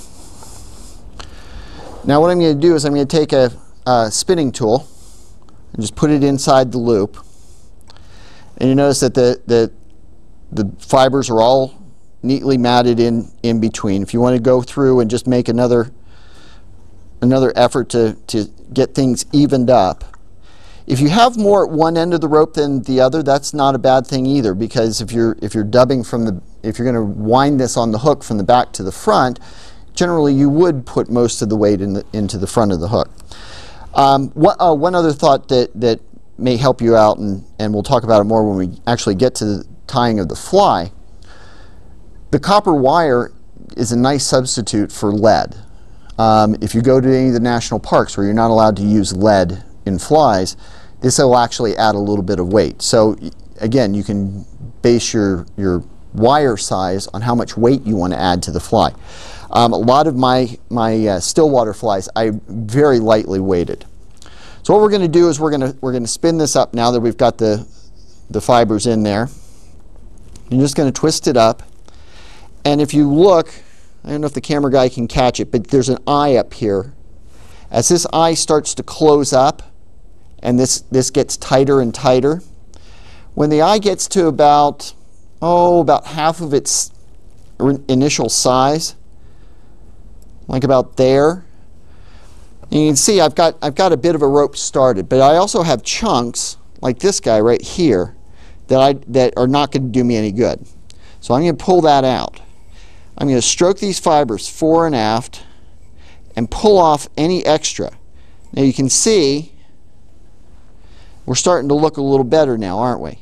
Now what I'm going to do is I'm going to take a, a spinning tool and just put it inside the loop. And you notice that the, the, the fibers are all neatly matted in, in between. If you want to go through and just make another, another effort to, to get things evened up, if you have more at one end of the rope than the other, that's not a bad thing either, because if you're, if you're dubbing from the, if you're going to wind this on the hook from the back to the front, generally you would put most of the weight in the, into the front of the hook. Um, what, uh, one other thought that, that may help you out, and, and we'll talk about it more when we actually get to the tying of the fly, the copper wire is a nice substitute for lead. Um, if you go to any of the national parks where you're not allowed to use lead in flies, this will actually add a little bit of weight. So again, you can base your, your wire size on how much weight you want to add to the fly. Um, a lot of my, my uh, Stillwater flies, I very lightly weighted. So what we're going to do is we're going to, we're going to spin this up now that we've got the, the fibers in there. You're just going to twist it up. And if you look, I don't know if the camera guy can catch it, but there's an eye up here. As this eye starts to close up, and this, this gets tighter and tighter, when the eye gets to about, oh, about half of its initial size, like about there, you can see I've got, I've got a bit of a rope started, but I also have chunks, like this guy right here, that, I, that are not going to do me any good. So I'm going to pull that out. I'm going to stroke these fibers fore and aft and pull off any extra. Now you can see we're starting to look a little better now, aren't we?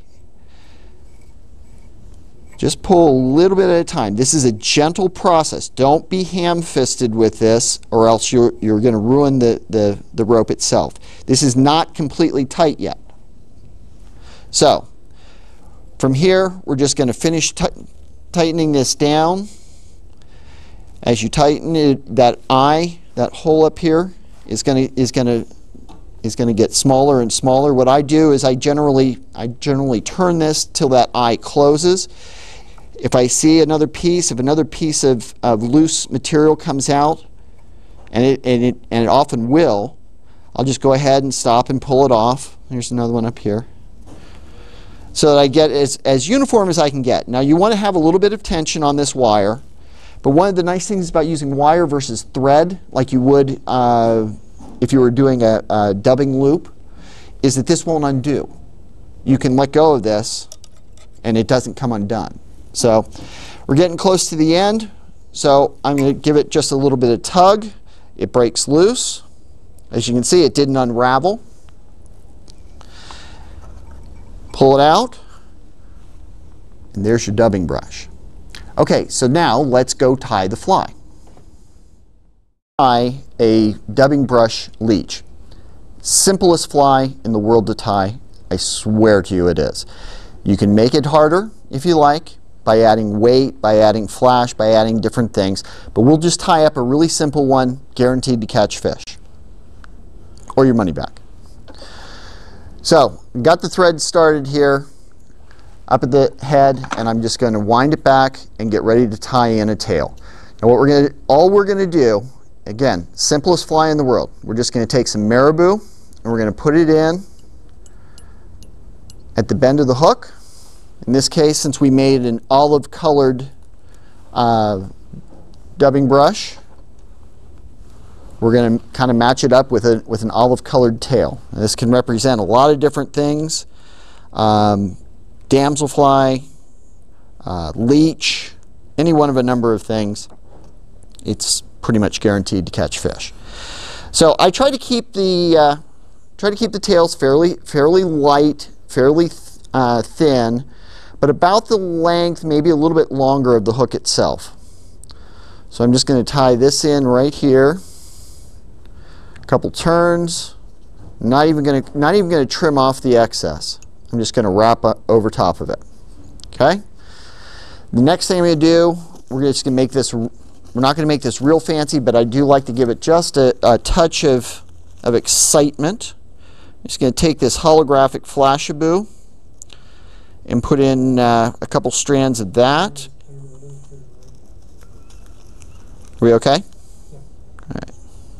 Just pull a little bit at a time. This is a gentle process. Don't be ham-fisted with this, or else you're, you're going to ruin the, the, the rope itself. This is not completely tight yet. So from here, we're just going to finish tightening this down. As you tighten it, that eye, that hole up here, is going to is going to is going to get smaller and smaller. What I do is I generally I generally turn this till that eye closes. If I see another piece, if another piece of, of loose material comes out, and it and it and it often will, I'll just go ahead and stop and pull it off. Here's another one up here, so that I get as as uniform as I can get. Now you want to have a little bit of tension on this wire. But one of the nice things about using wire versus thread, like you would uh, if you were doing a, a dubbing loop, is that this won't undo. You can let go of this and it doesn't come undone. So we're getting close to the end, so I'm going to give it just a little bit of tug. It breaks loose. As you can see, it didn't unravel. Pull it out, and there's your dubbing brush. Okay, so now let's go tie the fly. Tie a dubbing brush leech. Simplest fly in the world to tie. I swear to you it is. You can make it harder if you like, by adding weight, by adding flash, by adding different things, but we'll just tie up a really simple one, guaranteed to catch fish. or your money back. So, got the thread started here up at the head, and I'm just going to wind it back and get ready to tie in a tail. Now what we're going to, all we're going to do, again, simplest fly in the world, we're just going to take some marabou and we're going to put it in at the bend of the hook. In this case, since we made an olive colored uh, dubbing brush, we're going to kind of match it up with, a, with an olive colored tail. And this can represent a lot of different things. Um, damselfly, uh, leech, any one of a number of things. It's pretty much guaranteed to catch fish. So I try to keep the uh, try to keep the tails fairly fairly light, fairly th uh, thin, but about the length, maybe a little bit longer of the hook itself. So I'm just going to tie this in right here. A couple turns. Not even going to not even going to trim off the excess. I'm just going to wrap up over top of it. Okay? The next thing I'm going to do, we're just going to make this, we're not going to make this real fancy, but I do like to give it just a, a touch of, of excitement. I'm just going to take this holographic Flashabou and put in uh, a couple strands of that. Are we okay? All right.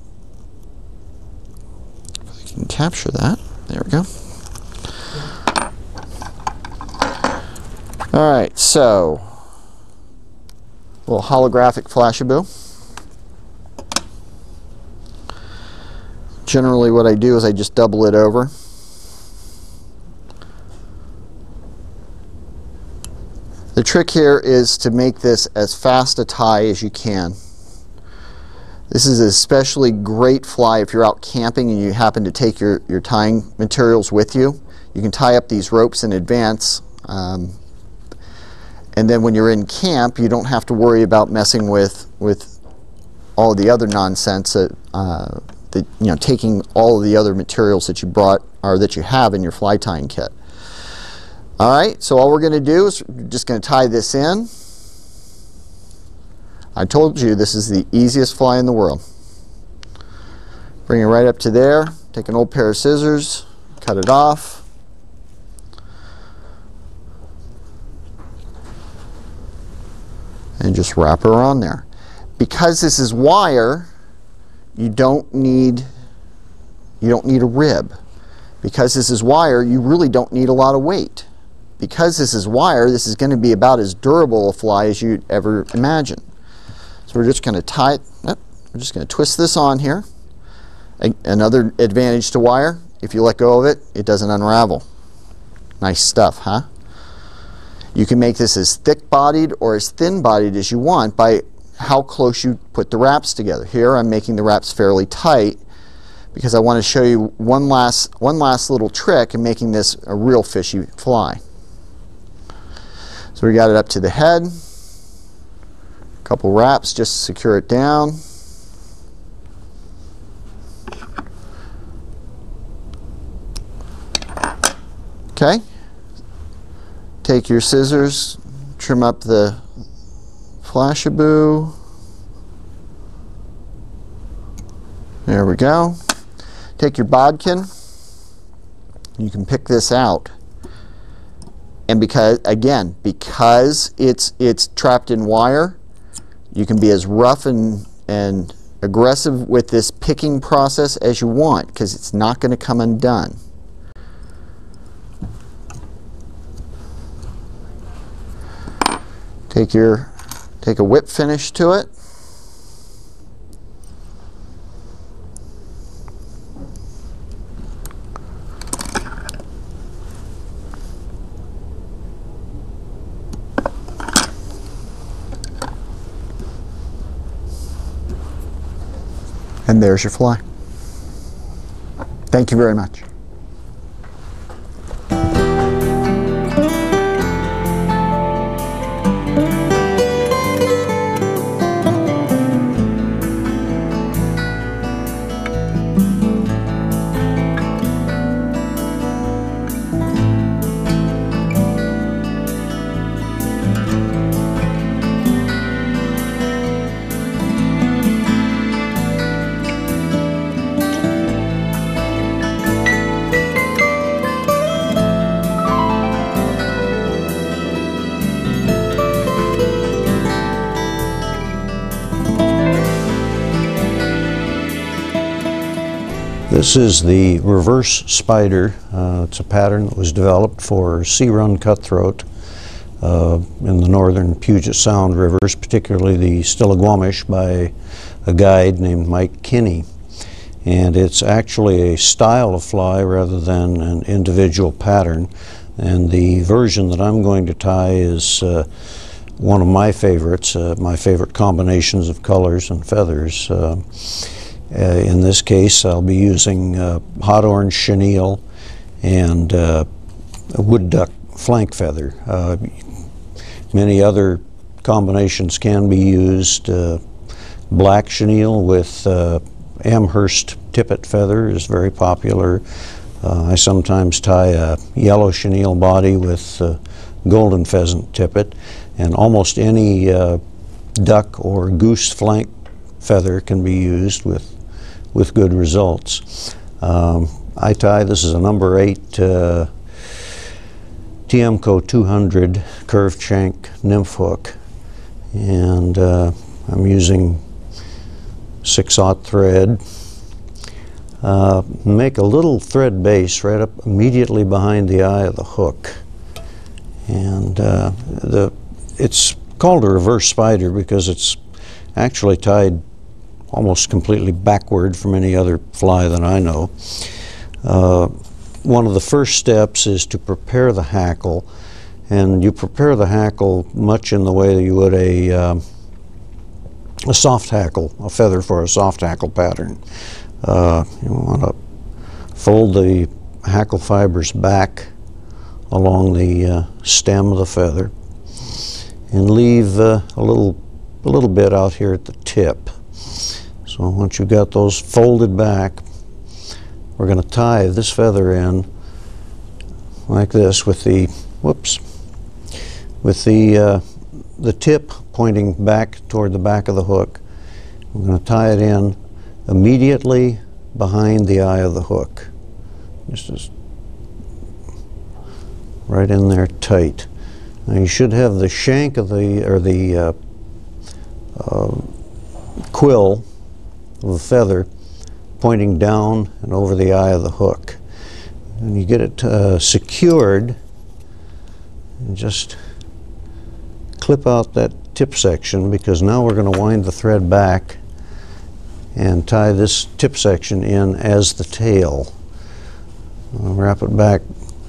If I can capture that. There we go. All right, so a little holographic Flashabou. Generally what I do is I just double it over. The trick here is to make this as fast a tie as you can. This is an especially great fly if you're out camping and you happen to take your, your tying materials with you. You can tie up these ropes in advance. Um, And then when you're in camp, you don't have to worry about messing with with all the other nonsense that, uh, that you know, taking all of the other materials that you brought or that you have in your fly tying kit. All right, so all we're going to do is we're just going to tie this in. I told you this is the easiest fly in the world. Bring it right up to there. Take an old pair of scissors, cut it off. And just wrap her on there. Because this is wire, you don't need you don't need a rib. Because this is wire, you really don't need a lot of weight. Because this is wire, this is going to be about as durable a fly as you'd ever imagine. So we're just going to tie it, oh, we're just going to twist this on here. A, another advantage to wire, if you let go of it, it doesn't unravel. Nice stuff, huh? You can make this as thick-bodied or as thin-bodied as you want by how close you put the wraps together. Here I'm making the wraps fairly tight because I want to show you one last, one last little trick in making this a real fishy fly. So we got it up to the head. A couple wraps just to secure it down. Okay. Take your scissors, trim up the Flashabou. There we go. Take your bodkin. You can pick this out. And because, again, because it's it's trapped in wire, you can be as rough and, and aggressive with this picking process as you want because it's not going to come undone. Take your, take a whip finish to it. And there's your fly. Thank you very much. This is the reverse spider. Uh, it's a pattern that was developed for sea run cutthroat uh, in the northern Puget Sound rivers, particularly the Stillaguamish, by a guide named Mike Kinney. And it's actually a style of fly rather than an individual pattern. And the version that I'm going to tie is uh, one of my favorites, uh, my favorite combinations of colors and feathers. Uh, uh, in this case, I'll be using uh, hot orange chenille and uh, a wood duck flank feather. Uh, many other combinations can be used. Uh, black chenille with uh, Amherst tippet feather is very popular. Uh, I sometimes tie a yellow chenille body with uh, golden pheasant tippet, and almost any uh, duck or goose flank feather can be used with with good results. Um, I tie, this is a number eight uh, Tiemco two hundred curved shank nymph hook, and uh, I'm using six-aught thread. Uh, make a little thread base right up immediately behind the eye of the hook, and uh, the it's called a reverse spider because it's actually tied almost completely backward from any other fly that I know. Uh, one of the first steps is to prepare the hackle, and you prepare the hackle much in the way that you would a uh, a soft hackle, a feather for a soft hackle pattern. Uh, you want to fold the hackle fibers back along the uh, stem of the feather and leave uh, a little a little bit out here at the tip. So once you've got those folded back, we're going to tie this feather in like this with the whoops with the uh, the tip pointing back toward the back of the hook. We're going to tie it in immediately behind the eye of the hook. Just as right in there tight. Now you should have the shank of the, or the uh, uh, quill of the feather pointing down and over the eye of the hook. And you get it uh, secured, and just clip out that tip section, because now we're going to wind the thread back and tie this tip section in as the tail. I'll wrap it back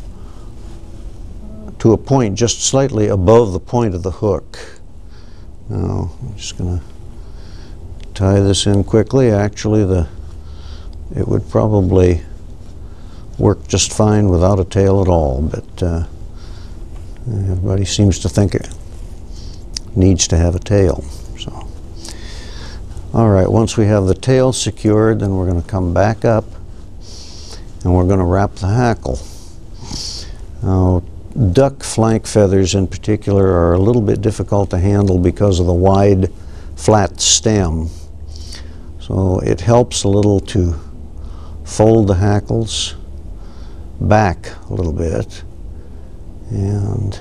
to a point just slightly above the point of the hook. Now I'm just going to tie this in quickly. Actually, the it would probably work just fine without a tail at all, but uh, everybody seems to think it needs to have a tail. So, all right, once we have the tail secured, then we're going to come back up and we're going to wrap the hackle. Now, duck flank feathers in particular are a little bit difficult to handle because of the wide, flat stem. So it helps a little to fold the hackles back a little bit, and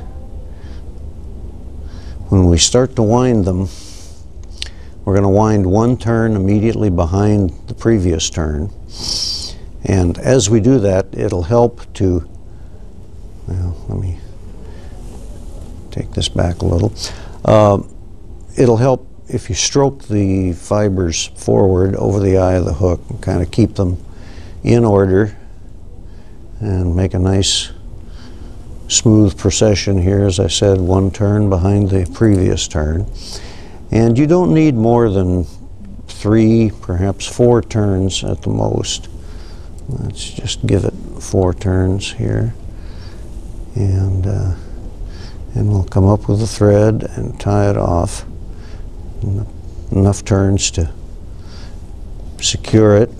when we start to wind them, we're going to wind one turn immediately behind the previous turn. And as we do that, it'll help to, well, let me take this back a little. Uh, it'll help if you stroke the fibers forward over the eye of the hook and kind of keep them in order and make a nice smooth procession here. As I said, one turn behind the previous turn. And you don't need more than three, perhaps four turns at the most. Let's just give it four turns here. And, uh, and we'll come up with a thread and tie it off. Enough turns to secure it.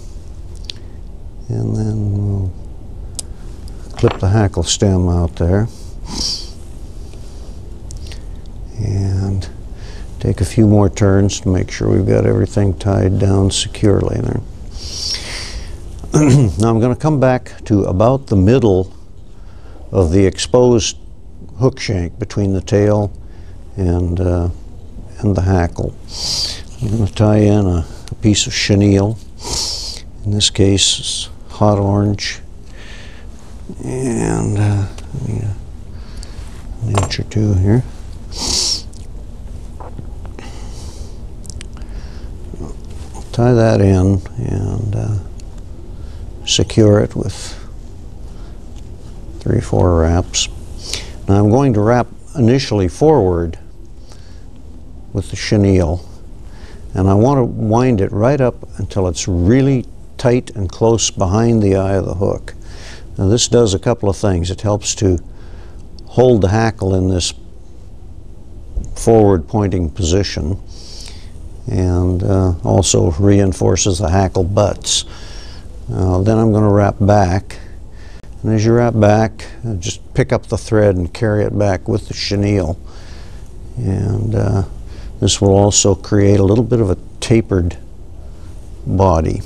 And then we'll clip the hackle stem out there and take a few more turns to make sure we've got everything tied down securely there. Now I'm going to come back to about the middle of the exposed hook shank between the tail and, uh, and the hackle. I'm going to tie in a, a piece of chenille, In this case, it's hot orange. And uh, an inch or two here. Tie that in and uh, secure it with three, four wraps. Now I'm going to wrap initially forward with the chenille, and I want to wind it right up until it's really tight and close behind the eye of the hook. Now this does a couple of things. It helps to hold the hackle in this forward pointing position, and uh, also reinforces the hackle butts. Uh, then I'm going to wrap back, and as you wrap back, uh, just pick up the thread and carry it back with the chenille, and uh, this will also create a little bit of a tapered body,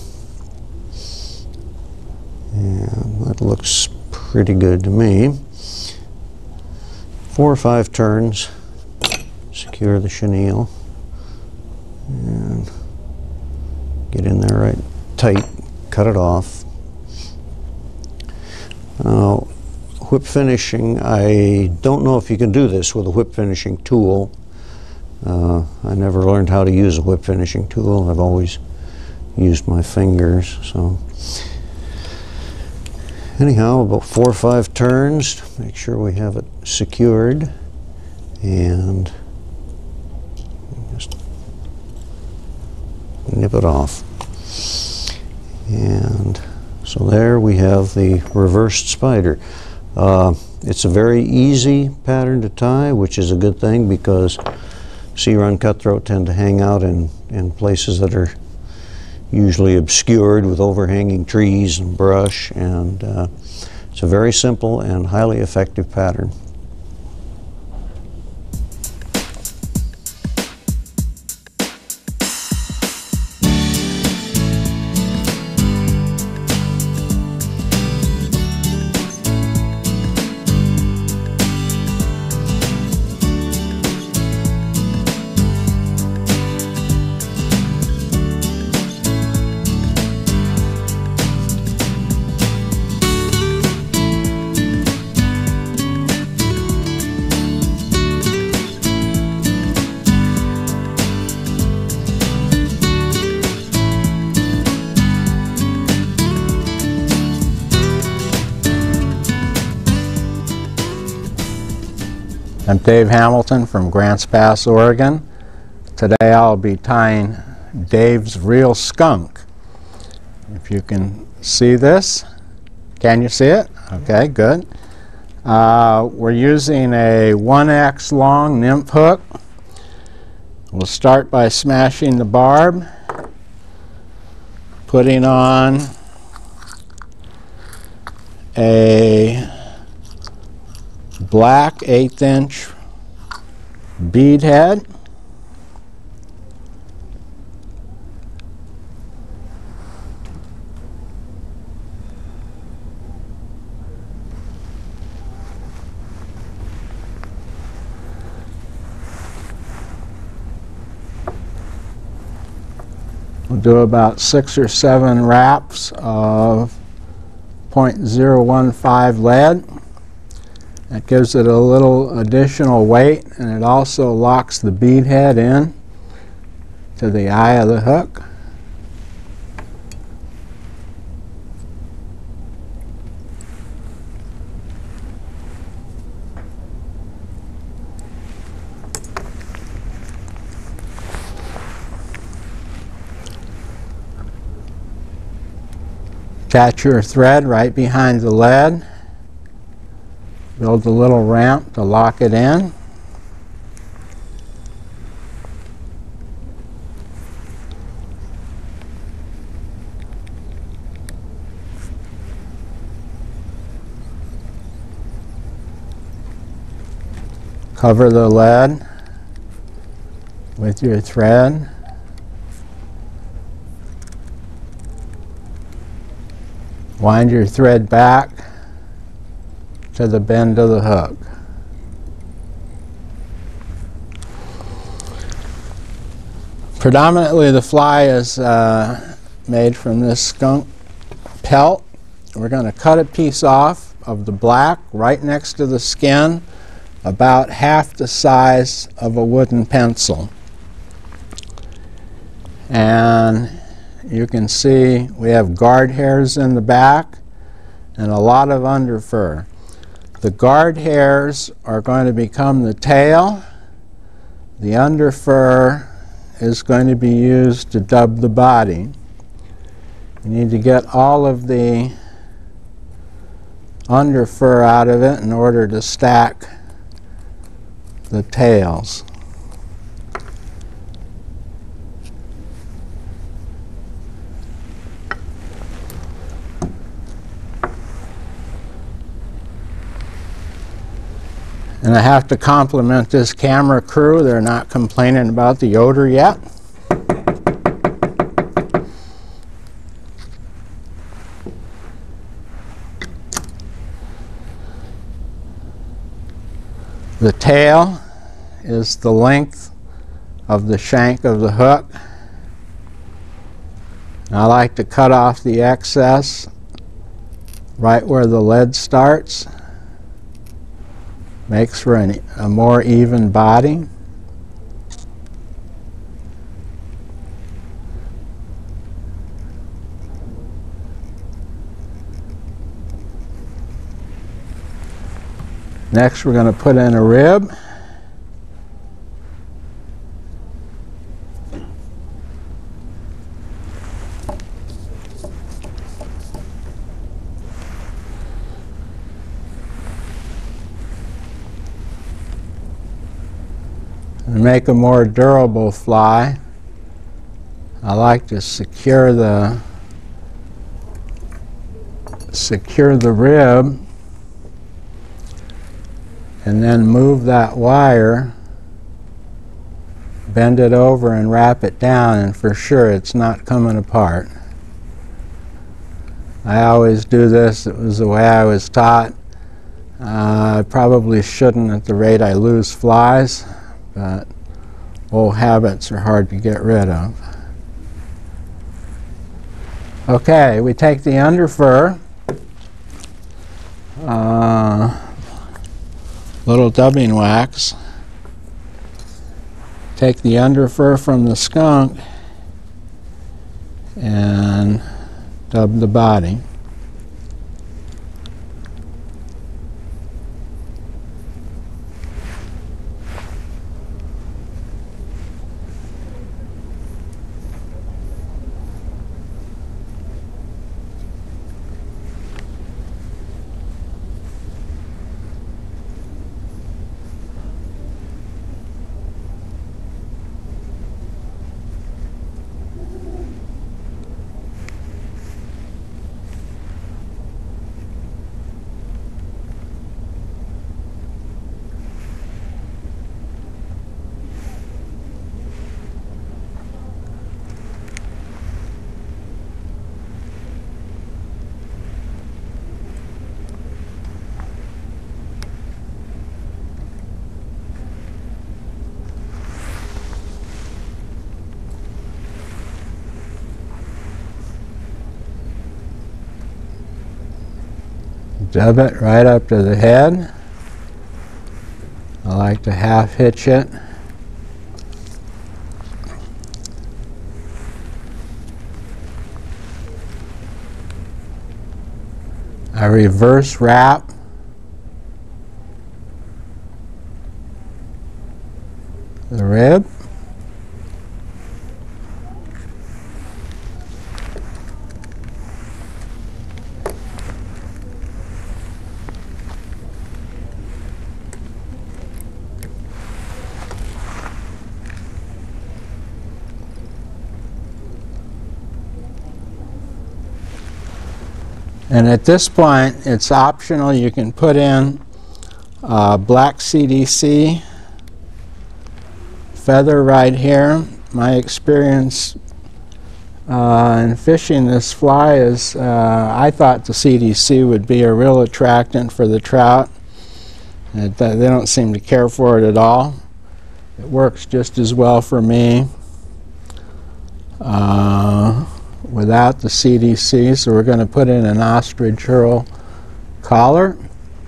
and that looks pretty good to me. Four or five turns, secure the chenille, and get in there right tight, cut it off. Now, whip finishing, I don't know if you can do this with a whip finishing tool. Uh, I never learned how to use a whip finishing tool. I've always used my fingers. So anyhow, about four or five turns, make sure we have it secured, and just nip it off. And so there we have the reversed spider. Uh, it's a very easy pattern to tie, which is a good thing because sea-run cutthroat tend to hang out in, in places that are usually obscured with overhanging trees and brush, and uh, it's a very simple and highly effective pattern. I'm Dave Hamilton from Grants Pass, Oregon. Today I'll be tying Dave's Real Skunk. If you can see this, can you see it? Okay, good. Uh, we're using a one X long nymph hook. We'll start by smashing the barb, putting on a black eighth inch bead head, we'll do about six or seven wraps of point zero one five lead. That gives it a little additional weight, and it also locks the bead head in to the eye of the hook. Attach your thread right behind the lead. Build a little ramp to lock it in. Cover the lead with your thread. Wind your thread back to the bend of the hook. Predominantly the fly is uh, made from this skunk pelt. We're going to cut a piece off of the black right next to the skin, about half the size of a wooden pencil. And you can see we have guard hairs in the back and a lot of underfur. The guard hairs are going to become the tail. The underfur is going to be used to dub the body. You need to get all of the underfur out of it in order to stack the tails. And I have to compliment this camera crew. They're not complaining about the odor yet. The tail is the length of the shank of the hook. And I like to cut off the excess right where the lead starts. Makes for an, a more even body. Next, we're going to put in a rib. To make a more durable fly, I like to secure the secure the rib and then move that wire, bend it over and wrap it down, and for sure it's not coming apart. I always do this. It was the way I was taught. Uh, I probably shouldn't at the rate I lose flies, but old habits are hard to get rid of. Okay, we take the underfur, uh, little dubbing wax, take the underfur from the skunk and dub the body. Dub it right up to the head. I like to half hitch it. I reverse wrap the rib. And at this point, it's optional. You can put in uh, black C D C feather right here. My experience uh, in fishing this fly is uh, I thought the C D C would be a real attractant for the trout. It, uh, they don't seem to care for it at all. It works just as well for me. Uh, with without the C D C, so we're going to put in an ostrich herl collar.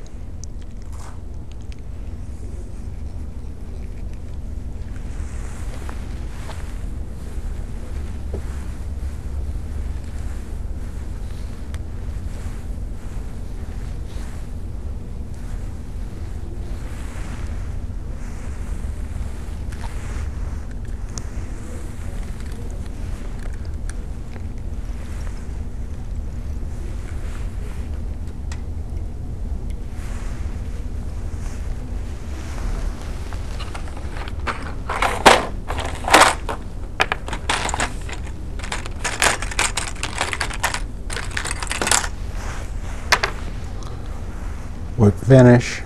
Would finish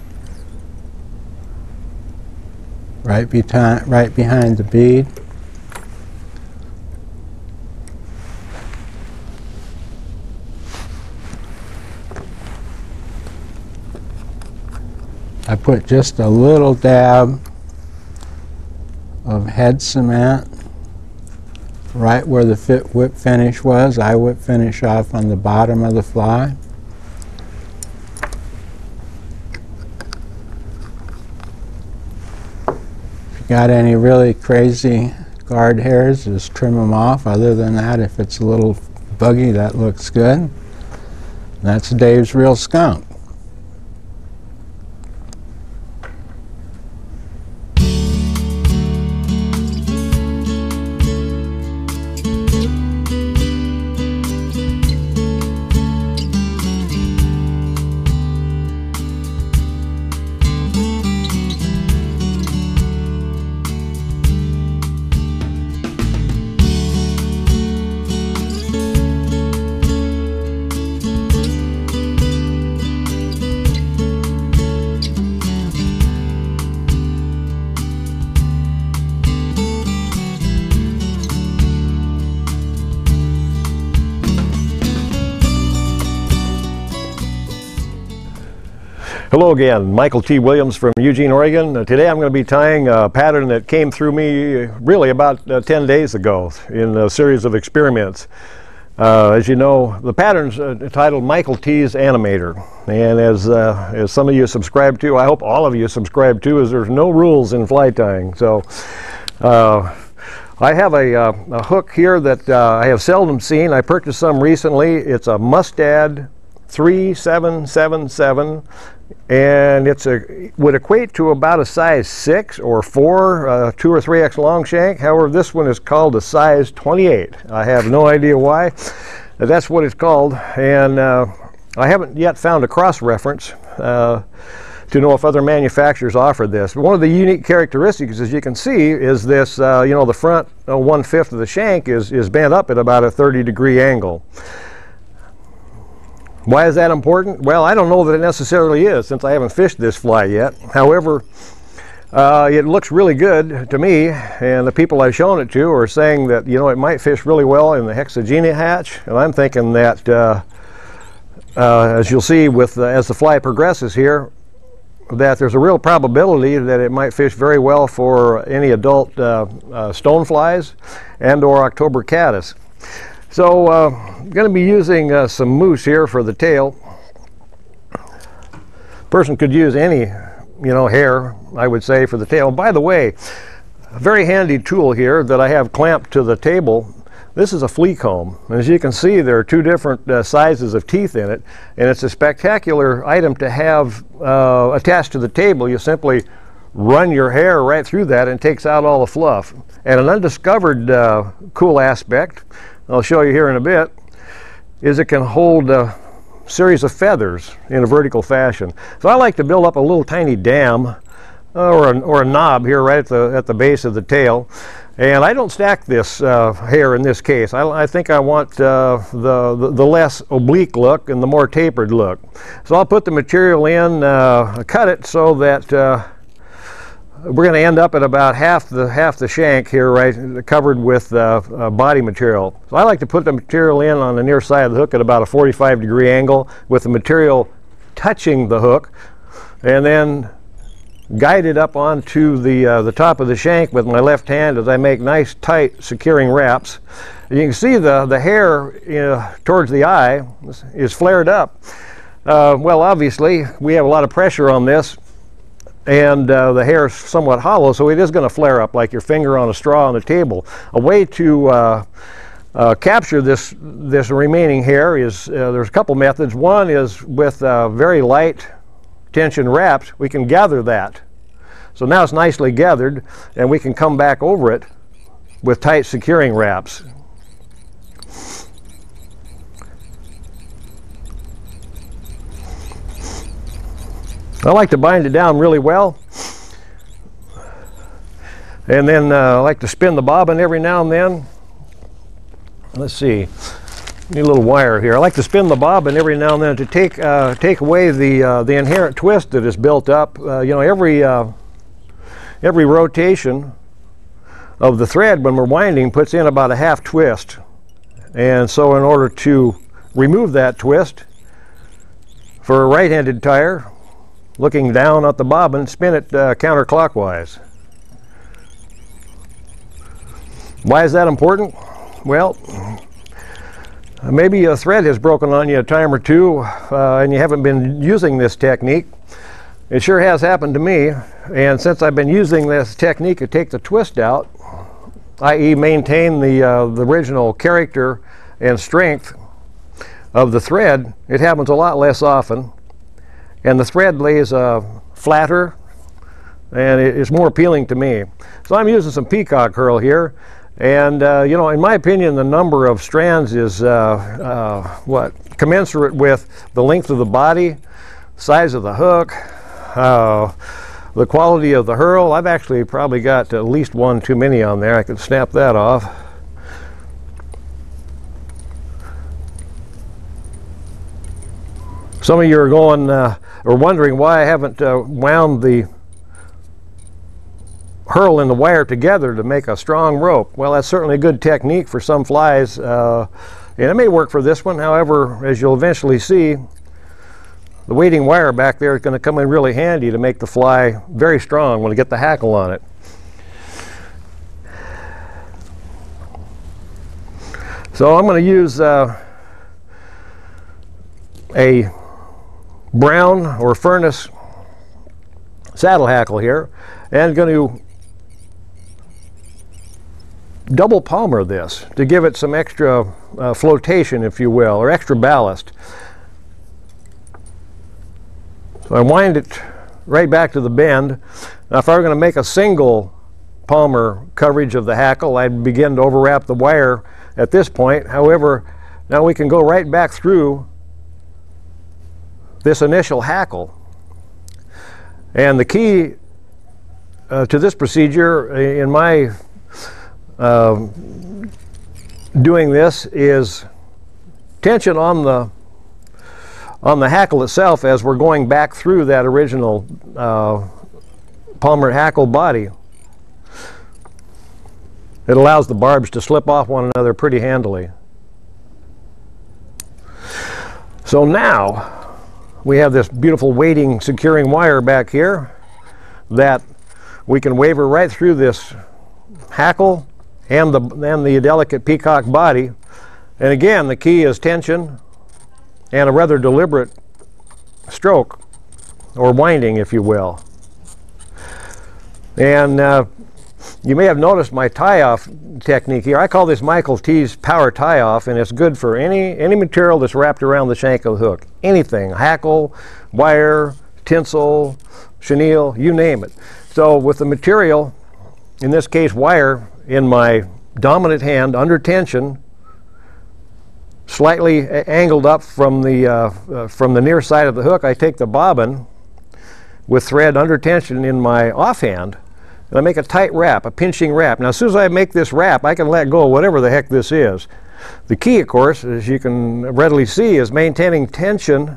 right behind, right behind the bead. I put just a little dab of head cement right where the fit whip finish was. I whip finish off on the bottom of the fly. Got any really crazy guard hairs, just trim them off. Other than that, if it's a little buggy, that looks good. And that's Dave's Real Skunk. Hello again, Michael T. Williams from Eugene, Oregon. Uh, today I'm going to be tying a pattern that came through me really about uh, ten days ago in a series of experiments. Uh, as you know, the pattern's uh, titled Michael T's Animator, and as, uh, as some of you subscribe to, I hope all of you subscribe to, is there's no rules in fly tying. So uh, I have a, uh, a hook here that uh, I have seldom seen. I purchased some recently. It's a Mustad three seven seven seven, and it's a would equate to about a size six or four, uh, two or three X long shank. However, this one is called a size twenty-eight. I have no idea why. That's what it's called, and uh, I haven't yet found a cross reference uh, to know if other manufacturers offer this. But one of the unique characteristics, as you can see, is this. Uh, you know, the front uh, one fifth of the shank is is bent up at about a thirty degree angle. Why is that important? Well, I don't know that it necessarily is, since I haven't fished this fly yet. However, uh, it looks really good to me, and the people I've shown it to are saying that, you know, it might fish really well in the Hexagenia hatch, and I'm thinking that, uh, uh, as you'll see with uh, as the fly progresses here, that there's a real probability that it might fish very well for any adult uh, uh, stoneflies and or October caddis. So uh, I'm going to be using uh, some mousse here for the tail. Person could use any, you know, hair, I would say, for the tail. By the way, a very handy tool here that I have clamped to the table. This is a flea comb. As you can see, there are two different uh, sizes of teeth in it, and it's a spectacular item to have uh, attached to the table. You simply run your hair right through that and it takes out all the fluff. And an undiscovered uh, cool aspect, I'll show you here in a bit, is it can hold a series of feathers in a vertical fashion. So I like to build up a little tiny dam uh, or, a, or a knob here right at the, at the base of the tail. And I don't stack this uh, hair in this case. I, I think I want uh, the, the, the less oblique look and the more tapered look. So I'll put the material in, uh, cut it so that uh, we're going to end up at about half the half the shank here, right, covered with uh, uh, body material. So I like to put the material in on the near side of the hook at about a forty-five degree angle, with the material touching the hook, and then guide it up onto the uh, the top of the shank with my left hand as I make nice, tight, securing wraps. You can see the, the hair uh, towards the eye is flared up. Uh, well, obviously, we have a lot of pressure on this, and uh, the hair is somewhat hollow, so it is going to flare up like your finger on a straw on the table. A way to uh, uh, capture this, this remaining hair is, uh, there's a couple methods. One is with uh, very light tension wraps, we can gather that. So now it's nicely gathered, and we can come back over it with tight securing wraps. I like to bind it down really well, and then uh, I like to spin the bobbin every now and then. Let's see, need a little wire here. I like to spin the bobbin every now and then to take uh, take away the uh, the inherent twist that is built up. Uh, you know, every uh, every rotation of the thread when we're winding puts in about a half twist, and so in order to remove that twist for a right-handed tire, looking down at the bobbin, spin it uh, counterclockwise. Why is that important? Well, maybe a thread has broken on you a time or two uh, and you haven't been using this technique. It sure has happened to me, and since I've been using this technique to take the twist out, that is maintain the, uh, the original character and strength of the thread, it happens a lot less often. And the thread lays uh, flatter, and it's more appealing to me. So I'm using some peacock herl here, and uh, you know, in my opinion, the number of strands is uh, uh, what commensurate with the length of the body, size of the hook, uh, the quality of the herl. I've actually probably got at least one too many on there. I could snap that off. Some of you are going uh, or wondering why I haven't uh, wound the herl and the wire together to make a strong rope. Well, that's certainly a good technique for some flies, uh, and it may work for this one. However, as you'll eventually see, the weighting wire back there is going to come in really handy to make the fly very strong when you get the hackle on it. So I'm going to use uh, a brown or furnace saddle hackle here, and going to double palmer this to give it some extra uh, flotation, if you will, or extra ballast. So I wind it right back to the bend. Now if I were going to make a single palmer coverage of the hackle, I'd begin to overwrap the wire at this point. However, now we can go right back through this initial hackle. And the key uh, to this procedure in my uh, doing this is tension on the on the hackle itself as we're going back through that original uh, palmer hackle body. It allows the barbs to slip off one another pretty handily. So now we have this beautiful weighting securing wire back here that we can waver right through this hackle and the, and the delicate peacock body. And again, the key is tension and a rather deliberate stroke, or winding, if you will. And uh, you may have noticed my tie-off technique here. I call this Michael T's power tie-off, and it's good for any, any material that's wrapped around the shank of the hook. Anything, hackle, wire, tinsel, chenille, you name it. So with the material, in this case wire, in my dominant hand under tension, slightly angled up from the, uh, uh, from the near side of the hook, I take the bobbin with thread under tension in my offhand, and I make a tight wrap, a pinching wrap. Now as soon as I make this wrap, I can let go of whatever the heck this is. The key, of course, as you can readily see, is maintaining tension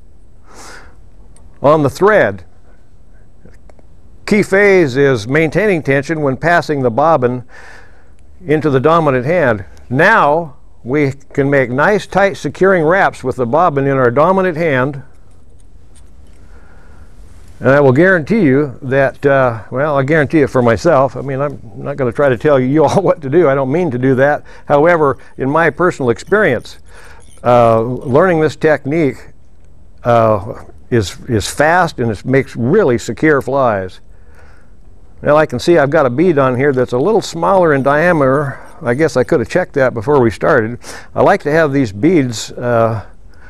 on the thread. Key phase is maintaining tension when passing the bobbin into the dominant hand. Now we can make nice tight securing wraps with the bobbin in our dominant hand, And I will guarantee you that, uh, well, I guarantee it for myself. I mean, I'm not going to try to tell you all what to do. I don't mean to do that. However, in my personal experience, uh, learning this technique uh, is, is fast and it makes really secure flies. Now I can see I've got a bead on here that's a little smaller in diameter. I guess I could have checked that before we started. I like to have these beads uh,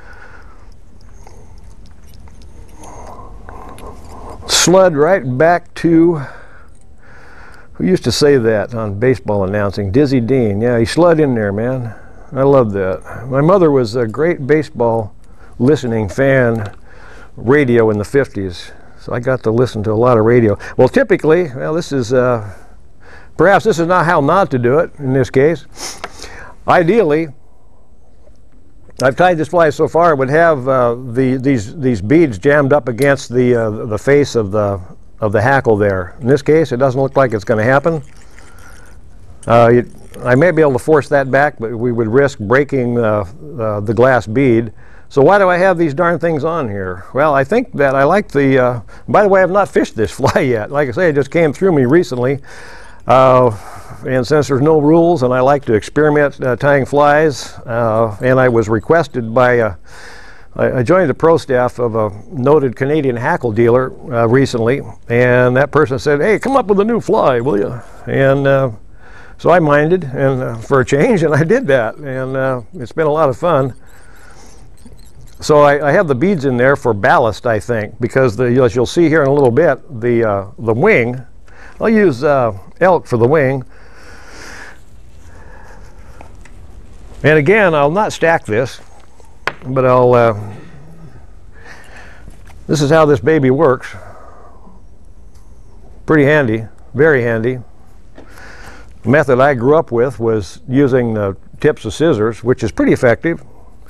slid right back to, who used to say that on baseball announcing? Dizzy Dean. Yeah, he slid in there, man. I love that. My mother was a great baseball listening fan, radio in the fifties. So I got to listen to a lot of radio. Well, typically, well, this is, uh, perhaps this is not how not to do it in this case. Ideally, I've tied this fly so far, it would have uh, the, these, these beads jammed up against the, uh, the face of the, of the hackle there. In this case, it doesn't look like it's going to happen. Uh, you, I may be able to force that back, but we would risk breaking uh, uh, the glass bead. So why do I have these darn things on here? Well, I think that I like the, uh, by the way, I've not fished this fly yet. Like I say, it just came through me recently. Uh, and since there's no rules and I like to experiment uh, tying flies, uh, and I was requested by, uh, I, I joined the pro staff of a noted Canadian hackle dealer uh, recently, and that person said, hey, come up with a new fly, will you? And uh, so I minded and uh, for a change, and I did that, and uh, it's been a lot of fun. So I, I have the beads in there for ballast, I think, because the, as you'll see here in a little bit, the, uh, the wing, I'll use uh, elk for the wing. And again, I'll not stack this, but I'll, uh, this is how this baby works. Pretty handy, very handy. The method I grew up with was using the tips of scissors, which is pretty effective.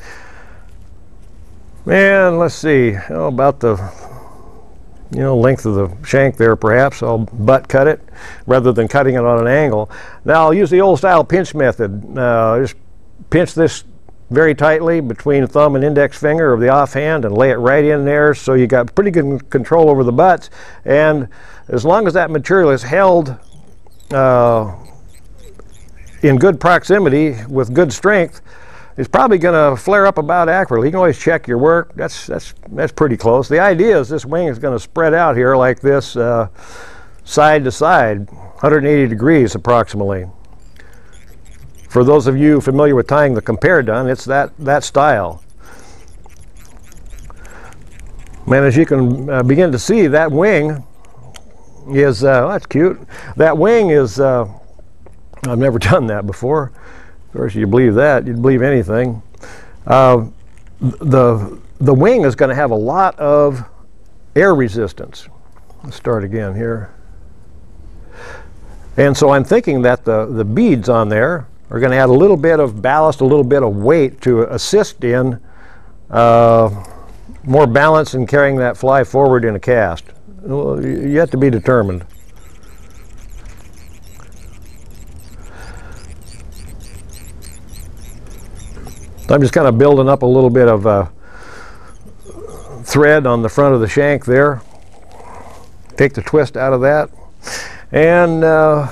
And let's see, oh, about the you know length of the shank there, perhaps I'll butt cut it rather than cutting it on an angle. Now I'll use the old style pinch method. Uh, just pinch this very tightly between thumb and index finger of the offhand and lay it right in there, so you got pretty good control over the butts. And as long as that material is held uh, in good proximity with good strength, it's probably going to flare up about accurately. You can always check your work. That's that's that's pretty close. The idea is this wing is going to spread out here like this, uh, side to side, one hundred eighty degrees approximately. For those of you familiar with tying the compare done, it's that that style. And as you can uh, begin to see, that wing is uh, that's cute. That wing is. Uh, I've never done that before. Of course, you believe that, you'd believe anything. Uh, the, the wing is going to have a lot of air resistance. Let's start again here. And so I'm thinking that the, the beads on there are going to add a little bit of ballast, a little bit of weight to assist in uh, more balance in carrying that fly forward in a cast. Well, yet to be determined. I'm just kind of building up a little bit of uh, thread on the front of the shank there. Take the twist out of that. And uh,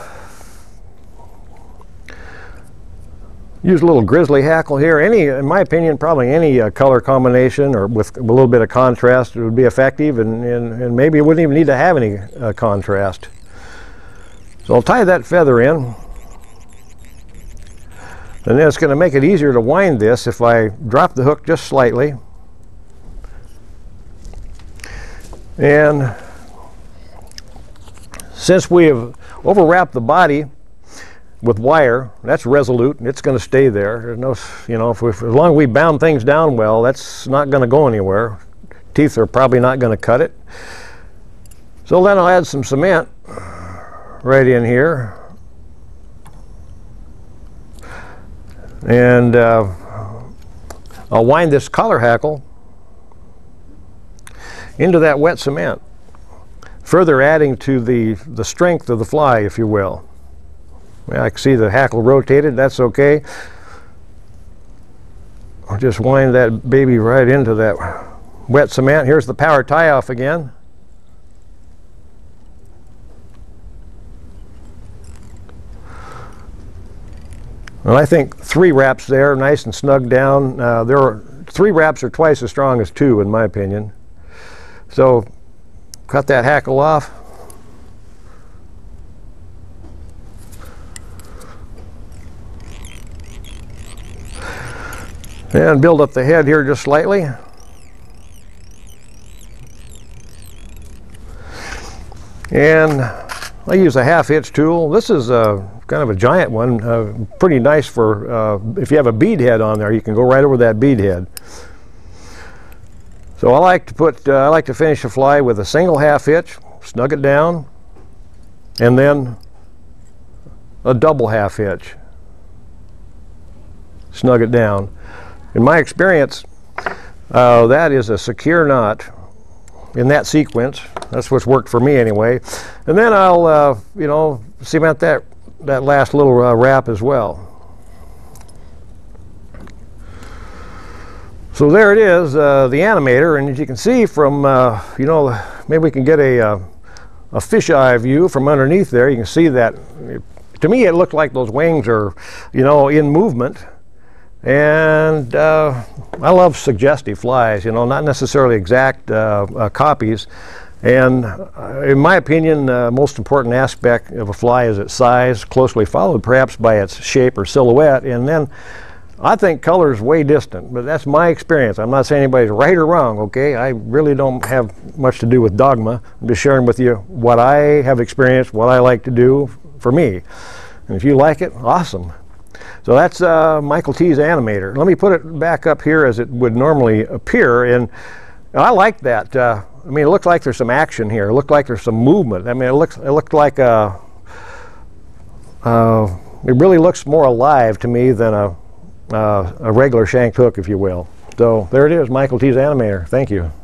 use a little grizzly hackle here. Any, in my opinion, probably any uh, color combination or with a little bit of contrast would be effective, and, and, and maybe it wouldn't even need to have any uh, contrast. So I'll tie that feather in. And then it's going to make it easier to wind this if I drop the hook just slightly. And since we have overwrapped the body with wire, that's resolute and it's going to stay there. There's no, you know, if we, as long as we bound things down well, that's not going to go anywhere. Teeth are probably not going to cut it. So then I'll add some cement right in here. And uh, I'll wind this collar hackle into that wet cement, further adding to the, the strength of the fly, if you will. Well, I can see the hackle rotated, that's okay. I'll just wind that baby right into that wet cement. Here's the power tie-off again. And I think three wraps there, nice and snug down. Uh, there are three wraps are twice as strong as two, in my opinion. So cut that hackle off. And build up the head here just slightly. And I use a half hitch tool. This is a kind of a giant one, uh, pretty nice for uh, if you have a bead head on there, you can go right over that bead head. So I like to put, uh, I like to finish a fly with a single half hitch, snug it down, and then a double half hitch, snug it down. In my experience, uh, that is a secure knot in that sequence. That's what's worked for me anyway. And then I'll, uh, you know, cement that, that last little uh, wrap as well. So there it is, uh, the animator, and as you can see from, uh, you know, maybe we can get a, uh, a fisheye view from underneath there. You can see that, to me it looked like those wings are, you know, in movement. And uh, I love suggestive flies, you know, not necessarily exact uh, uh, copies. And uh, in my opinion, the uh, most important aspect of a fly is its size, closely followed perhaps by its shape or silhouette. And then I think color is way distant, but that's my experience. I'm not saying anybody's right or wrong, okay? I really don't have much to do with dogma. I'm just sharing with you what I have experienced, what I like to do for me. And if you like it, awesome. So that's uh, Michael T's animator. Let me put it back up here as it would normally appear, and I like that. Uh, I mean, it looks like there's some action here. It looked like there's some movement. I mean, it looks it looked like a. Uh, it really looks more alive to me than a uh, a regular shanked hook, if you will. So there it is, Michael T's animator. Thank you.